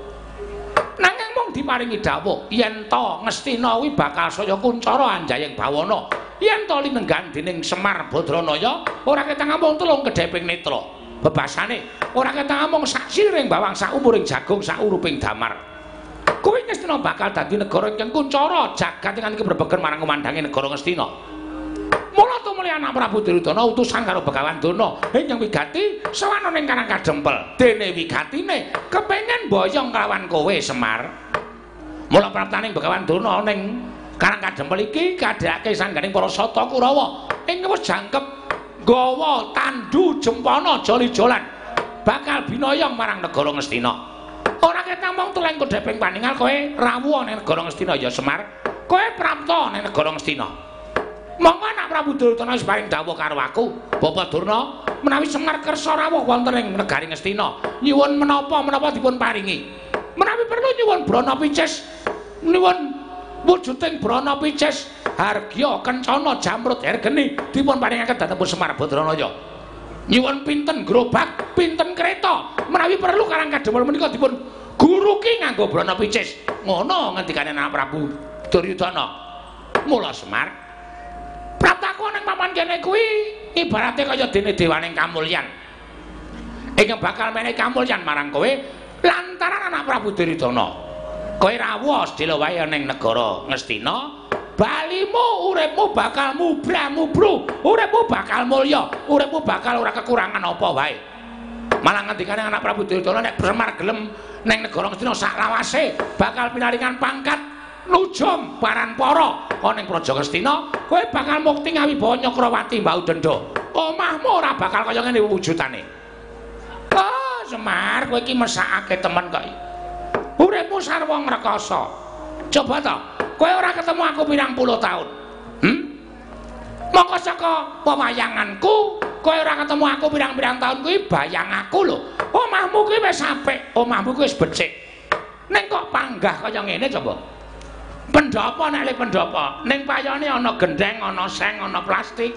Nanging mung diparingi dawuh yen to Ngastina kuwi bakal saya kuncara anjayeng bawana. Yen to linenggan dening Semar Badranaya ora ketang amung telung kedheping netra. Bebasane ora ketang amung sak siring bawang sak umuring jagung sak uruping damar. Kuwi Ngastina bakal dadi negara ingkang kuncara jagat ingkang berbeken marang kumandange negara Ngastina. Mula tumuli anak Prabu Duryudana utusan karo Begawan Durna ingkang wigati sawana ning Karang Kadempel. Dene wigatine kepengin boyong kelawan kowe Semar. Mula praptaning Begawan Durna ning Karang Kadempel iki kadhake sangganing para sata Kurawa ing wis jangkep gawa tandu jempana joli-jolan bakal binoyong marang negara Ngastina. Ora ketang mung teleng kedheping paningal kowe rawuh ning negara Ngastina ya Semar. Kowe prapta ning negara Ngastina. Monggo anak Prabu Duryudana wis paring dawuh karo aku, Bapak Durna, menawi Semar kersa rawuh wonten ing negari Ngastina, nyuwun menapa-menapa dipun paringi. Menawi perlu nyuwun brana picis, nyuwun wujuding brana picis, hargya kencana jamrut hergeni dipun paringaken dhateng Semar Badranaya. Nyuwun pinten gerobak, pinten kereta, menawi perlu Karang Kadempel menika dipun guru guru ki nganggo brana picis. Ngono ngendikane anak Prabu Duryudana. Mula Semar prataku ning papan kene kuwi ibarate kaya dene dewaning kamulyan. Ingkang bakal menehi kamulyan marang kowe lantaran anak Prabu Duryudana. Kowe rawuh sedhela wae ning negara Ngastina. Balimu uripmu bakal mubrah mubruh, uripmu bakal mulya, uripmu bakal ora kekurangan apa wae. Malah ngendikane anak Prabu Duryudana nek Semar gelem ning negara Ngastina sak lawase bakal pinaringan pangkat nujum Paranpara ana ning Praja Ngastina, kowe bakal mukti ngawibawa Nyakrawati Mbau Denda. Omahmu ora bakal kaya ngene wujudane. Oh, Semar, kowe iki mesakake temen kok. Uripmu sarwa ngrekasa. Coba to kowe ora ketemu aku pirang puluh tahun. Hmm? Mongko saka pewayanganku, kowe ora ketemu aku pirang-pirang tahun kuwi bayang aku lho. Omahmu kuwi wis apik, omahmu kuwi wis becik. Ning kok panggah kaya ngene coba. Pendopo nek le pendopo, ning payone ana gendeng, ana seng, ana plastik.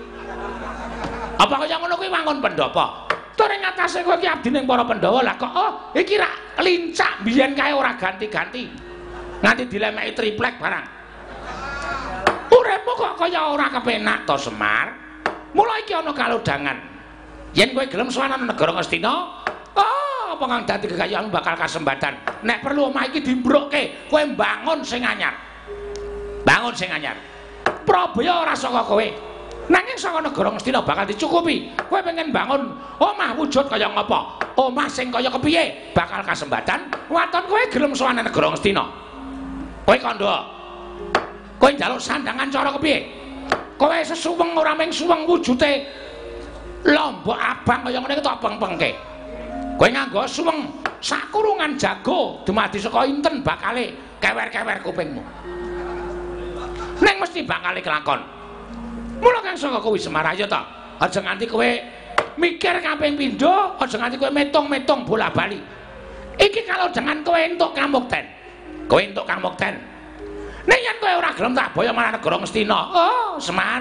Apa kaya ngono kuwi wangun pendopo? Tur ing atase kowe iki abdi ning para Pandhawa lah kok oh iki rak lincak biyen kae ora ganti-ganti. Nganti dilemeki triplek barang. Uripmu kok kaya ora kepenak to Semar. Mula iki ana kalodhangan. Yen kowe gelem sowan nang negara Ngastina, oh apa kang dadi kekayaanmu bakal kasembatan. Nek perlu omah iki dimbrukke, kowe mbangun sing anyar. Bangun sing anyar. Prabaya ora saka kowe. Nanging saka negara Ngastina bakal dicukupi. Kowe pengen bangun omah wujud kaya ngapa? Omah sing kaya kepiye? Bakal kasembatan. Waton kowe gelem sowan nang negara Ngastina. Kowe kandha. Kowe njaluk sandangan cara kepiye? Kowe sesuweng ora mung suweng wujude lombok abang kaya ngene tok peng-pengke. Kowe nganggo suweng sakurungan jago dumadi saka inten bakale kewer-kewer kupingmu. Ning mesti bakale kelakon. Mula kang saka kowe Semar ayo ta. Aja nganti kowe mikir kaping pindho, aja nganti kowe metung-metung bola-bali. Iki kalau jangan kowe entuk kamukten. Kowe entuk kamukten. Nek yen kowe ora gelem tak boyo marang negara Ngastina. Oh, Semar.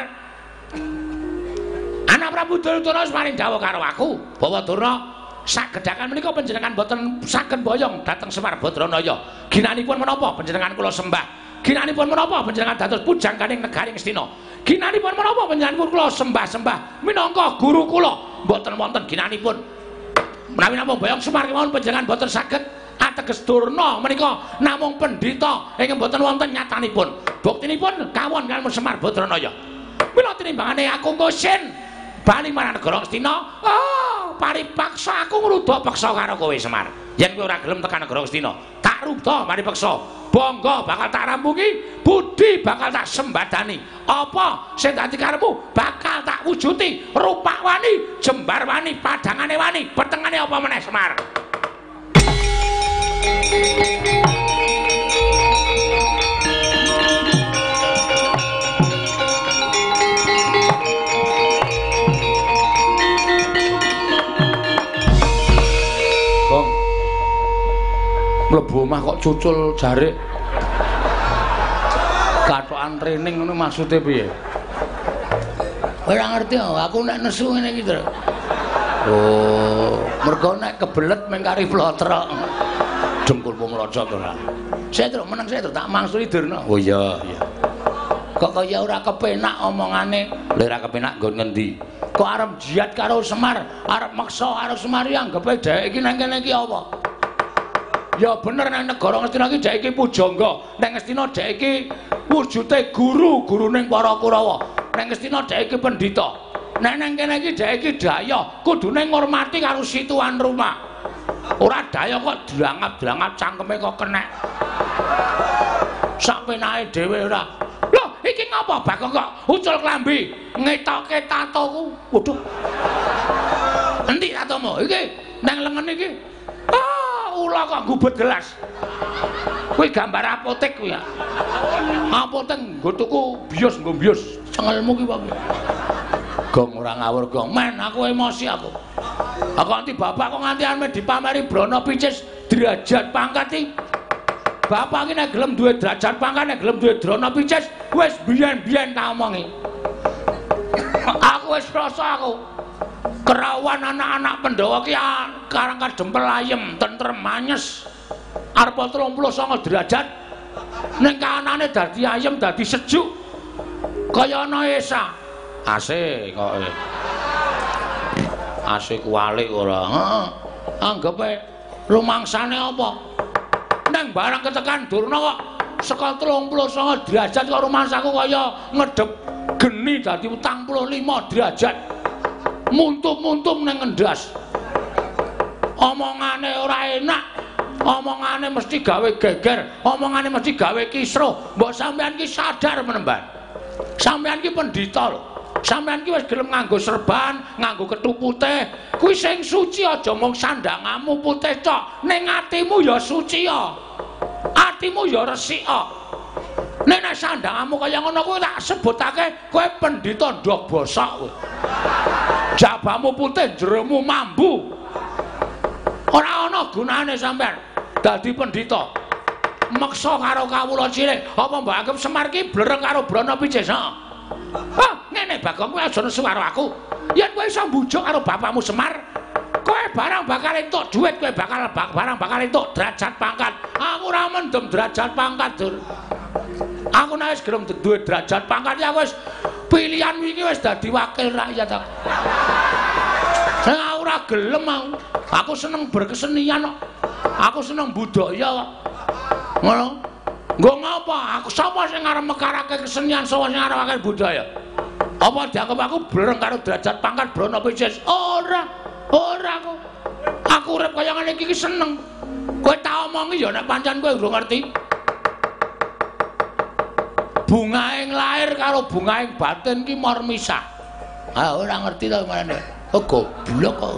Anak Prabu Duryudana wis maring dawuh karo aku, bahwa Durna sagedhakan menika panjenengan boten saged boyong dhateng Semar Badranaya. Ginanipun menapa panjenengan kula sembah? Ginanipun menapa panjenengan dados pujangganing negari Ngastina? Ginanipun menapa panjenengan kula sembah-sembah minangka guru kula? Mboten wonten ginanipun. Menawi namung boyong Semar kemawon panjenengan boten saged ateges Durna menika namung pendhita ingkang boten wonten nyatanipun. Buktinipun kawon kaliyan Semar Badranaya. Mila tinimbangane aku ngosin bali marang negara Ngastina, oh, paripaksa aku ngruda peksa karo kowe Semar. Yen kowe ora gelem tekan negara Ngastina, tak ruda maripaksa. Bangga bakal tak rampungi, budi bakal tak sembadani. Apa sing dadi karepmu bakal tak wujuti. Rupak wani, jembar wani, padangane wani, petengane apa meneh Semar. Bang, mlebu omah kok cucul jarik. Katokan training ngono maksude piye? Ora ngerti aku nek nesu ngene iki, Tru. Oh, mergo nek kebelet meng kari flotrok. Dengkulmu mlocot ora. Saya Tru meneng saya Tru tak mangsuli Durna. Oh iya, iya. Kok kaya ora kepenak omongane. Lha ora kepenak nggon ngendi? Kok arep jiat karo Semar, arep maksa karo Semar yang anggepe dhek iki nang kene iki apa? Ya bener nang negara Ngastina iki dhek iki pujangga. Nang Ngastina dhek iki wujude guru, guruning para Kurawa. Nang Ngastina dhek iki pendhita. Nek nang kene iki dhek iki daya, kudune ngormati karo situan rumah. Ora daya kok drangap-drangap cangkeme kok kenek. Sak penake dhewe ora. Loh, iki ngapa Bagong kok ucul klambi, ngetoke tatoku. Waduh. Endi tatomu? Iki nang lengen iki. Ah, ula kok gubet gelas. Kuwi gambar apotek kuwi ya. Apotek nggo tuku bios, nggo bios. Cengelmu ki wae. Gong ora ngawur gong. Men aku emosi aku. Aku nganti bapak kok nganti ame dipameri brana picis derajat pangkat iki. Bapak iki nek gelem duwe derajat pangkat nek gelem duwe drana picis wis biyen-biyen tak omongi. Aku wis rasa aku kerawan anak-anak Pandhawa ki karang kadempel ayem, tentrem, manyes. arep telung puluh sanga derajat ning kanane dadi ayem dadi sejuk kaya ana esa A C kok A C kualik ora heeh anggepe rumangsane apa neng barang ketekan Durna kok saka telung puluh sanga derajat kok rumangsaku kaya ngedep geni dadi petang puluh lima derajat muntum-muntum neng ngendas omongane ora enak omongane mesti gawe geger omongane mesti gawe kisruh mbok sampean ki sadar menemban sampean ki pendhita lho sampean ki wis gelem nganggo serban nganggo kethu putih kuwi sing suci aja mung sandangamu putih tok ning atimu ya suci ya atimu ya resik kok nek nek sandangamu kaya ngono kuwi tak sebutake kowe pendhita ndok bosok kowe jabamu putih jeromu mambu ora ana gunane sampean dadi pendhita meksa karo kawula cilik apa mbok anggap Semar ki blereng karo Brana Picis ha ah ngene Bagong kowe aja nesu karo aku yen kowe iso mbujuk karo bapakmu Semar kowe barang bakal entuk dhuwit kowe bakal barang bakal entuk derajat pangkat aku ora mendem derajat pangkat Dur aku nek wis gelem duwe derajat pangkat ya wis pilihan wingi wis dadi wakil rakyat aku sing ora gelem aku aku seneng berkesenian kok aku seneng budaya kok ngono nggo ngapa aku sapa sing arep mekarake kesenian sapa sing arep akeh budaya apa dianggap aku blereng karo derajat pangkat Brana Picis ora ora aku aku urip kaya ngene iki seneng kowe tak omongi ya nek pancen kowe urung ngerti bungaing lahir karo bungaing batin ki mor misah ah ora ngerti to meneh kok goblok kok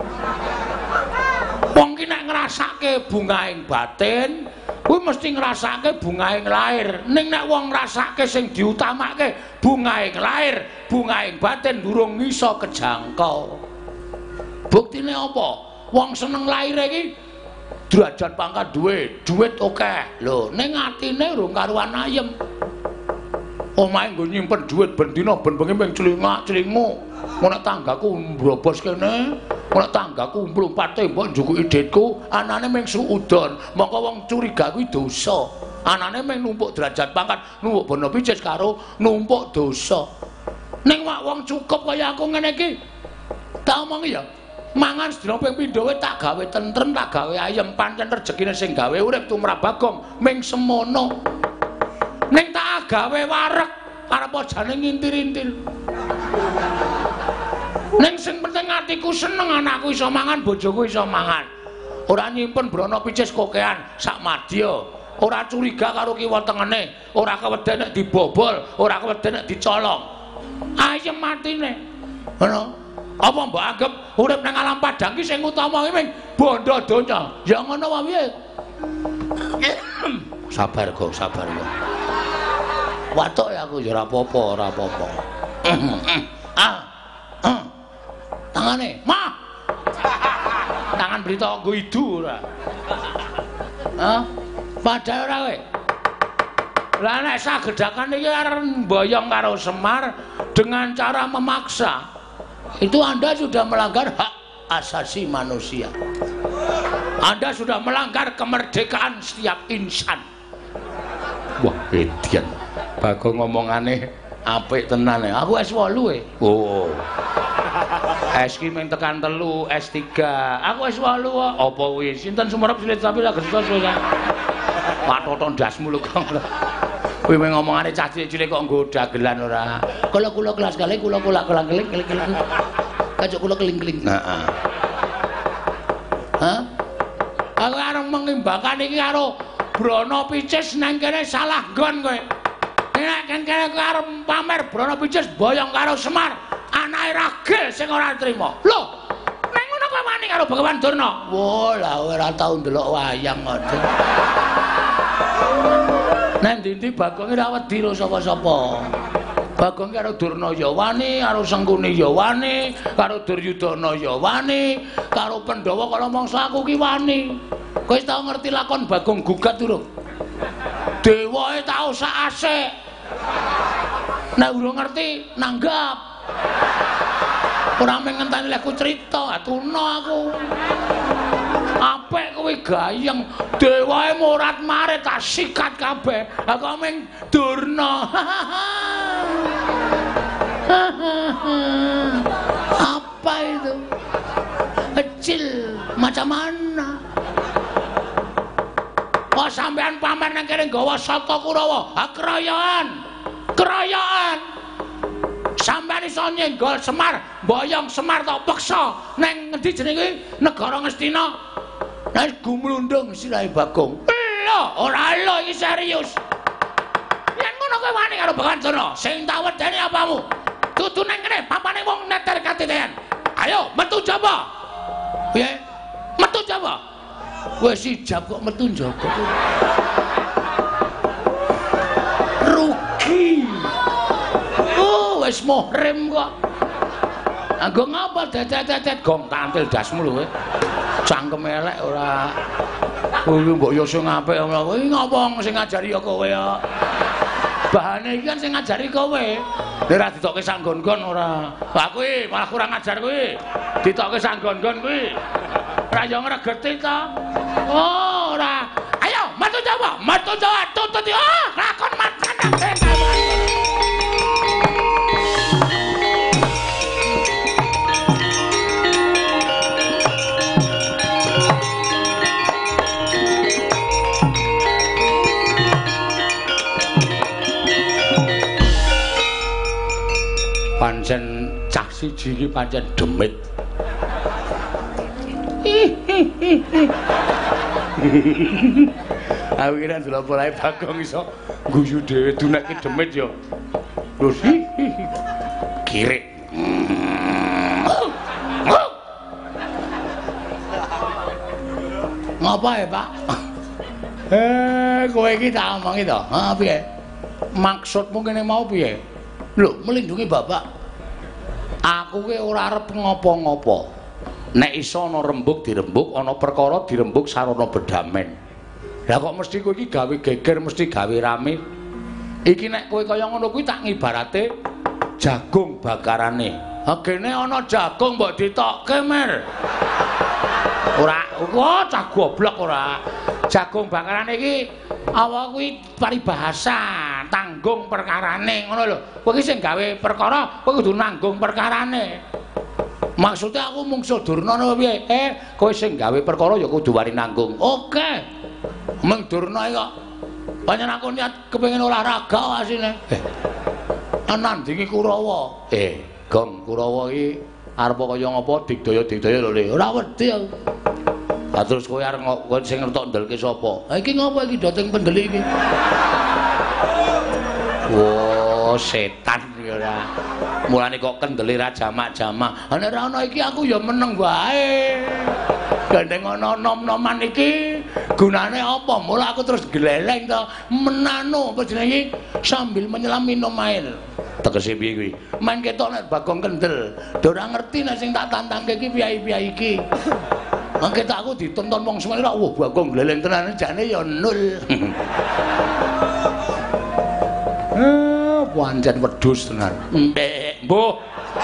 wong ki nek ngrasake bungaing batin kuwi mesti ngrasake bungaing lahir ning nek wong ngrasake sing diutamake bungaing lahir bungaing batin durung iso kejangkau buktine apa wong seneng lahir iki derajat pangkat duwe duit akeh lho ning atine urung karuan ayem omahe nggo nyimpen duit ben dina ben bengi ping celingak-celingu nek tanggaku mbrobos kene nek tanggaku mlumpat tembok njukuki dhitku anane ming suudon mongko wong curiga kuwi dosa anane ming numpuk derajat pangkat numpuk Brana Picis karo numpuk dosa ning wong cukup kaya aku ngene iki tak omongi ya mangan sedina ping pindho tak gawe tentrem tak gawe ayem pancen rejekine sing gawe urip tumrap Bagong ming semono ning tak gawe wareg arep jane ngintir-intir ning sing penting atiku seneng anakku iso mangan bojoku iso mangan ora nyimpen Brana Picis kokean sak madya ora curiga karo kiwa tengene ora keweden nek dibobol ora keweden nek dicolong ayem matine ngono apa mbok anggap urip nang alam padang ki sing utama ki ming bondo donya ya ngono wae piye sabar kok sabar kok watuk ya aku ya ora apa-apa ora apa-apa ah ah tangane mah tangan berita nggo idu ora ah padahal ora kowe lah nek sagedakan iki arep mboyong karo Semar dengan cara memaksa itu Anda sudah melanggar hak asasi manusia Anda sudah melanggar kemerdekaan setiap insan wah edian Bagong ngomongane apik tenan ya aku S wolu e oh S ki mung tekan telu S tiga aku S wolu kok apa kuwi sinten sumerep silit tapi lagi sos ya Pak Toton dasmu lho kok kuwi mung ngomongane cah cilik kok nggo dagelan ora kula kula kelas kali kula kula kelang-keling keling-keling kajak kula keling-keling heeh hah aku arep mengimbangkan iki karo Brana Picis nang kene salah nggon kowe nek kan kene arep pamer Brana Picis boyong karo Semar anake ragil sing ora trima lho nek ngono kowe wani karo Begawan Durna wah lah ora tau ndelok wayang kok nek ndi-ndi Bagong ora wedi lho sapa-sapa Bagong karo Durna ya wani karo Sengkuni ya wani karo Duryudana ya wani karo Pandhawa kala mangsa aku ki wani kowe wis tau ngerti lakon Bagong Gugat durung dewae tau sak asik nek urung ngerti nanggap ora mung ngenteni lek ku crita atuna aku apik kowe kowe gayeng dewae murat marit tak sikat kabeh. Lah kok ming Durna. Apa itu? Kecil macam mana? Oh sampean pamer nang kene nggawa saka Kurawa. Ha keroyokan. Keroyokan. Sampeyan iso nyenggol Semar, boyong Semar tok peksa nang ngendi jenenge negara Ngastina. Lah gumlundung sirahe Bagong. Lho, ora lho iki serius. Yen ngono kowe wani karo Bagancana, sing tak wedeni apamu? Dudu nang kene papane wong neter katitean. Ayo metu jaba. Piye? Metu jaba. Wis ijab kok metu jaba. Rugi. Wis muhrim kok. Anggo ngapa dedet-dedet gong tantil dasmu lho kowe. Cangkem elek ora. Kuwi mbok yo sing apik ngono. Kuwi ngapa sing ngajari ya kowe ya. Bahane iki kan sing ngajari kowe. Nek ora ditokke sanggon-gon ora. Lah kuwi malah kurang ajar kuwi. Ditokke sanggon-gon kuwi. Ora yo ngregeti to. Oh, ora. Ayo, metu coba. Metu coba tutut yo. Lakon makan nang pancen cah siji iki pancen demit. Aku kira ndelok polahe Bagong iso guyu dhewe duneke demit ya. Lho kirik. Ngapa ya, Pak? Eh, kowe iki tak omongi to. Ha piye? Maksudmu kene mau piye? Lho, melindungi bapak. Aku ki ora arep ngopo-ngopo. Nek iso ana rembug dirembug, ana perkara dirembug sarana bedamen. Lah kok mesti kowe iki gawe geger, mesti gawe rame. Iki nek kowe kaya ngono kuwi tak ngibarate jagung bakarane. Ha kene ana jagung mbok ditokke, Mer. Ora, kok cah goblok ora. Jagung bakarane iki apa kuwi paribahasa, tanggung perkarane ngono lho. Kowe iki sing gawe perkara, kowe kudu nanggung perkarane. Maksudnya aku mungsuh Durna apa piye? Eh, kowe sing gawe perkara ya kudu wani nanggung. Oke. Meng Durna kok pancen aku niat kepengin olahraga asine. Eh. Nandingi Kurawa. Eh, Gong Kurawa iki arep kaya ngapa digdaya-digdaya lho Le. Ora wedi aku. Lah terus kowe arep kowe sing ngertok ndelke sapa? Ha iki ngapa iki doteng pendeli iki? Wo, setan iki ora. Mulane kok kendeli ra jamak-jamak. Ha nek ora ana iki aku ya meneng wae. Gandeng ana nom-noman iki gunane apa? Mula aku terus gleleng to menano apa jenenge sambil menyelam minum air. Tegese piye kuwi? Main ketok nek Bagong kendel. Ora ora ngerti nek sing tak tantangke iki piyai-piyai iki. Mangke tak aku ditonton wong semene wah Bagong gleleng tenan jane ya nol. Eh, pancen wedhus tenan. Ndek, Mbah.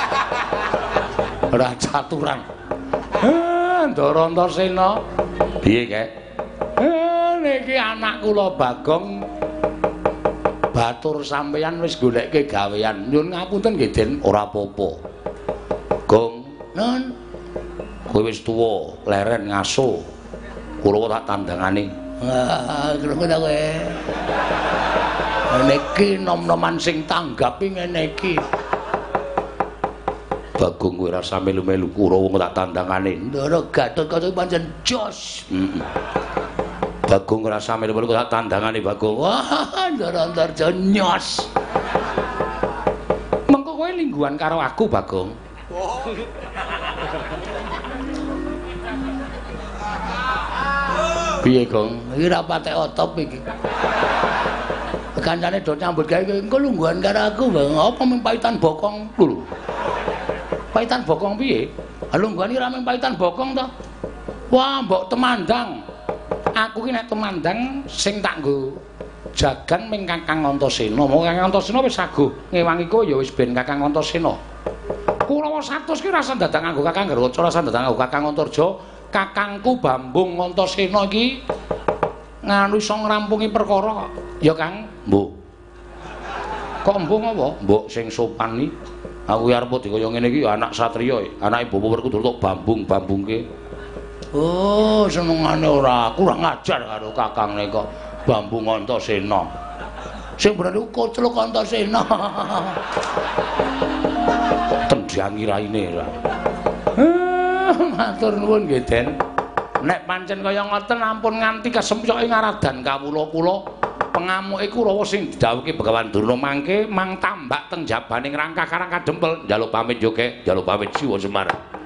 Ora caturan. Eh, Ndara Antasena. Piye, Kek? Eh, niki anak kula Bagong batur sampeyan wis goleke gawean. Nyun ngapunten nggih, Den, ora apa-apa. Gong, nun. Kowe wis tuwa, leren ngaso. Kula tak tandangani. Wah, krungu ta kowe. Niki nom-noman sing tanggapi ngene iki. Bagong kowe ora sampe melu-melu Kurawa tak tandangane. Ndara Gatotkaca pancen jos. Heeh. Bagong ora sampe melu tak tandangane Bagong. Wah, Ndara Antarja nyos. Mengko kowe lingguhan karo aku, Bagong. Piye, Gong? Iki ra patek otop iki. Kancane do nyambut gawe engko lungguhan karo aku, Bang. Apa mung paitan bokong lho. Paitan bokong piye? Lungguhan iki ra mung paitan bokong to. Wah, mbok temandang. Aku ki nek temandang sing tak nggo jagan ming Kakang Antasena. Mau Kakang Antasena wis saguh ngewangi kowe ya wis ben Kakang Antasena. Kurawa satus ki rasa dadang nganggo Kakang Garwaca, rasa dadang nganggo Kakang Antarja. kakangku Bambung Antasena iki nganu iso ngrampungi perkara kok. Ya Kang, Mbok. kok embung apa? Mbok sing sopan iki. Aku arep dikaya ngene iki ya anak satriya, anake Bapak Werku durung Bambung-bambungke. Oh, senengane ora kurang ajar karo kakangne kok Bambung Antasena. Sing bener iku Kocluk Antasena. Tendhangi raine ra. Matur nuwun nggih, Den. Nek pancen kaya ngoten ampun nganti kesempyoke ngaradan kawula kula pengamuke Kurawa sing didhawuhke Begawan Durna mangke mang tambak teng jabaning rangka Karang Kadempel njaluk pamit joge njaluk pamit Siwa Semar.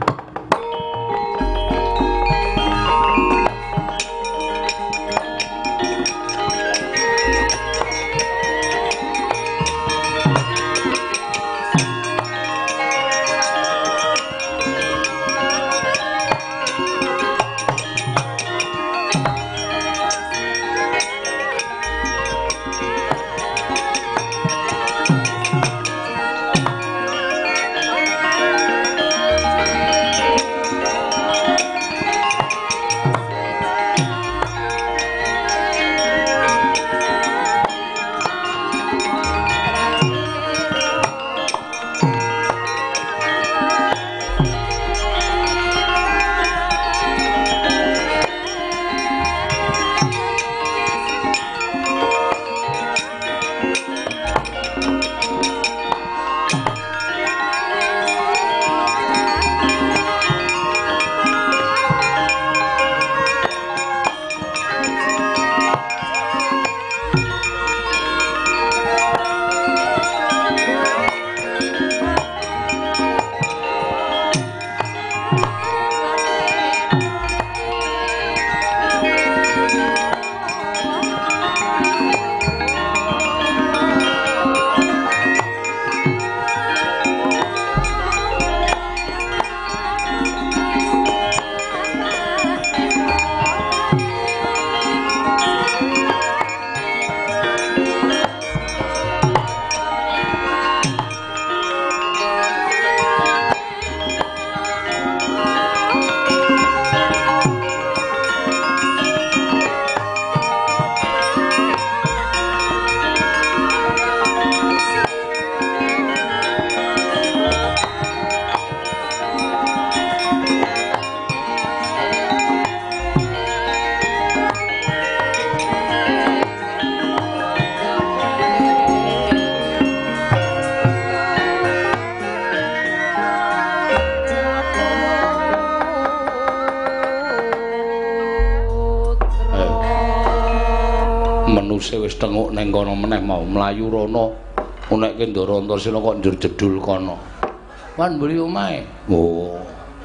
Menuse wis tenguk neng kono meneh mau mlayu rono. Unekke Ndara Antasena kok njur jedul kono. Wan mburi omahe. Oh.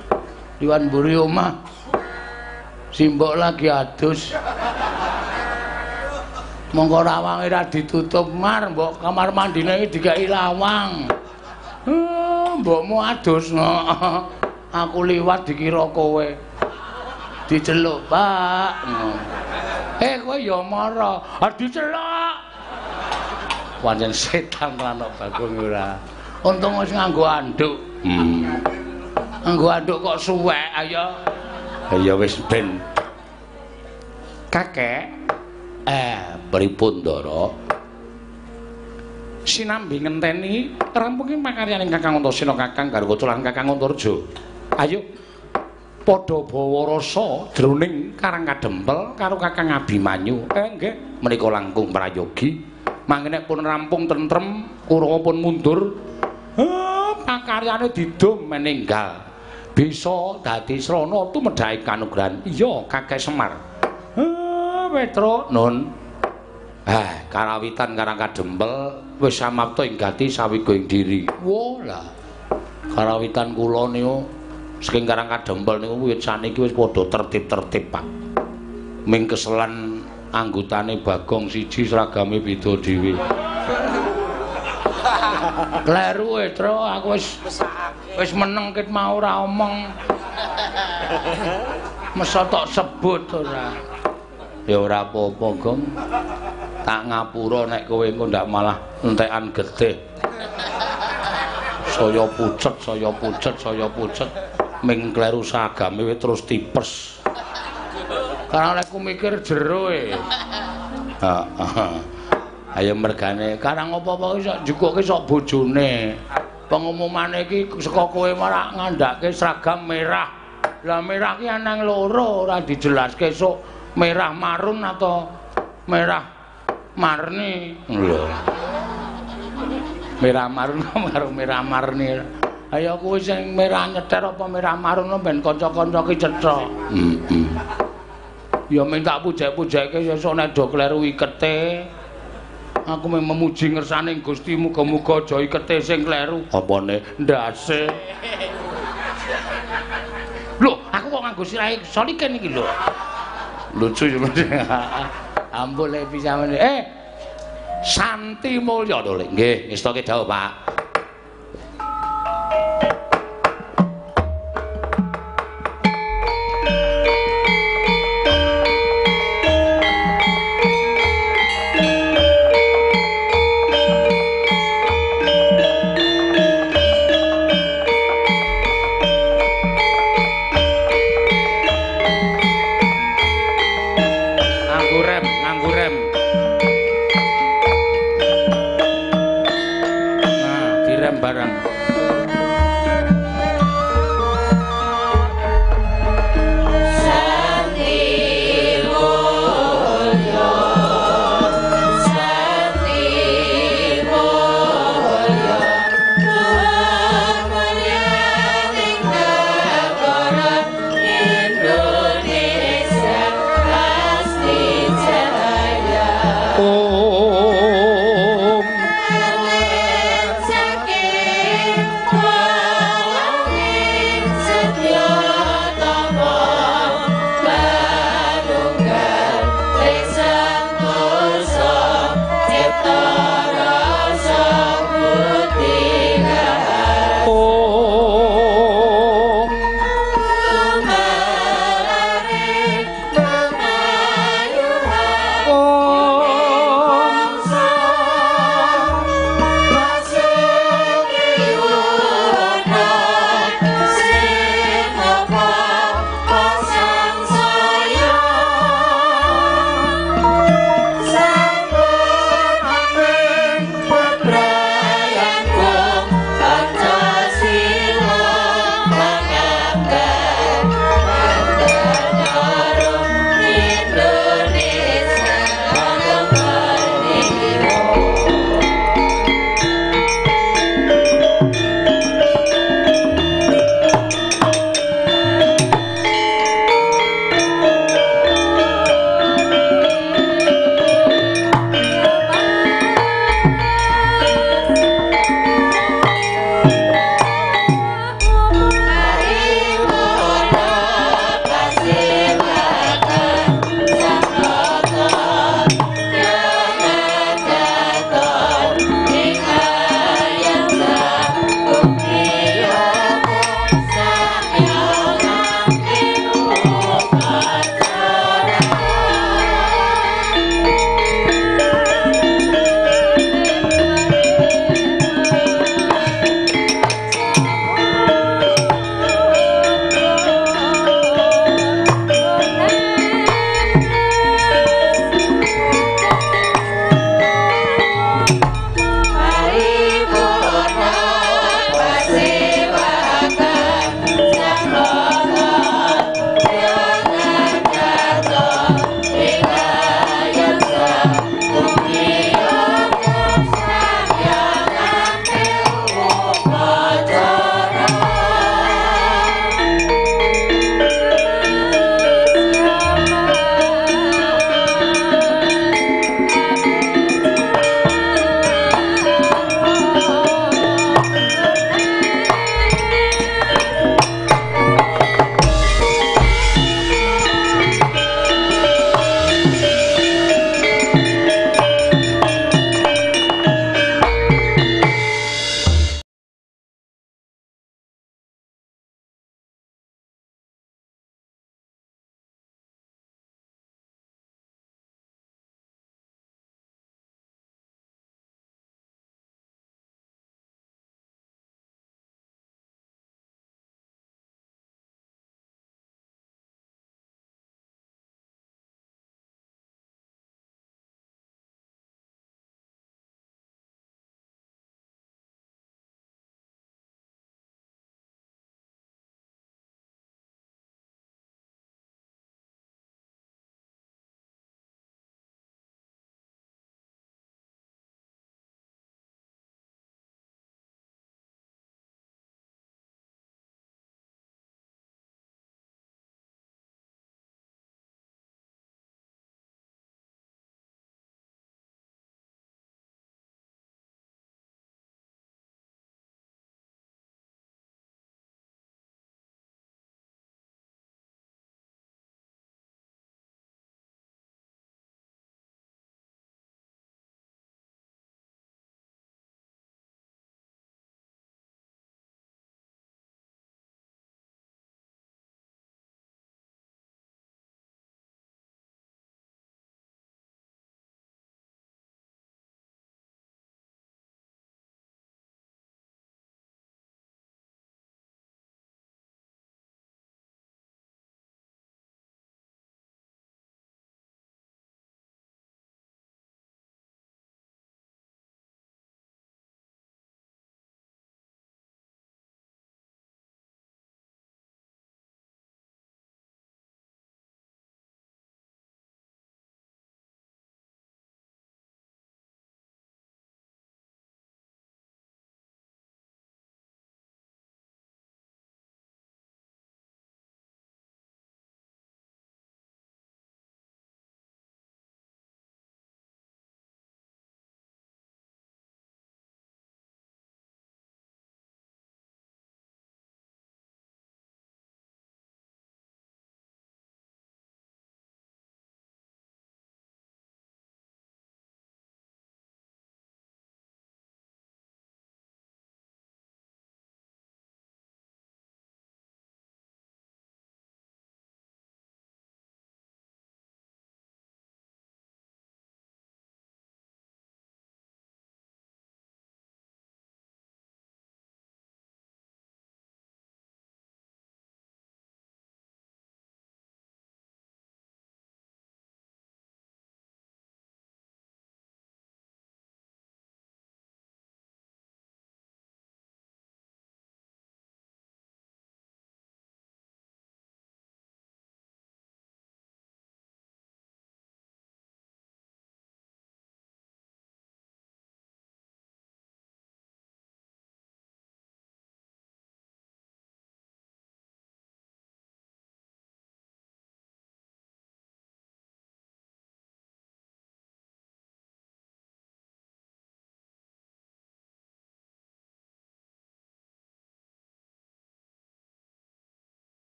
Liwan mburi omah. Simbok lagi adus. Monggo lawange ra ditutup mar, mbok kamar mandine iki dikai lawang. Hmm, mbokmu adus no. Aku liwat dikira kowe. Diceluk, Pak. Eh, kowe ya mara. Ah diceluk. Pancen setan lan Bagong ora. Untung wis nganggo anduk. Hmm. Nganggo anduk kok suwek ayo. Ya wis ben. Kakek, Eh, pripun Ndara? sinambi ngenteni rampunge pakaryaning Kakang Antasena Kakang Garwaca lan Kakang Antarja. Ayo padha bawa rasa jroning Karang Kadempel karo Kakang Abimanyu. Eh nggih, Menika langkung prayogi. mangke nek pun rampung tentrem, Kurawa pun mundur. Eh, pakaryane didum meninggal. Bisa dadi srana tumedhae kanugrahan. Iya, Kakek Semar. Eh, Petro, Nun. Eh, karawitan Karang Kadempel wis samapta ing gati sawiga ing diri. Wolah. Karawitan kula niku saking Karang Kadempel niku wiwit saniki wis padha tertib-tertib, Pak. Ming keselan anggotane Bagong siji seragame beda dhewe. Kleru Petro, aku wis wis meneng ket mau ora omong. Mesa tok sebut ora. Ya ora apa-apa, Gong. Tak ngapura nek kowe engko ndak malah entekan getih. Saya pucet, saya pucet, saya pucet. ming kleru sagame terus tipes. Karena aku mikir jero e. Heeh. Ayo mergane karang apa-apa iso jukuke sok bojone. Pengumumane iki saka kowe malah ngandhake seragam merah. Lah merah ki ana loro ora dijelaske sok merah marun atau merah marni. Lho. Merah marun karo merah marni. Ayo kuwi sing merah nyeter apa merah marun ben kanca-kanca ki cetha. Heeh. Ya minta pujek-pujeke sesuk nek do kleru ikete. Aku mung memuji ngersane Gusti muga-muga aja ikete sing kleru. Apane ndase? Lho, aku kok nganggo sirahe soliken iki lho. Lucu ya. Ampun le bisa meneh. Eh. Santi Mulya to, Lek. Nggih, ngestoke dawuh, Pak.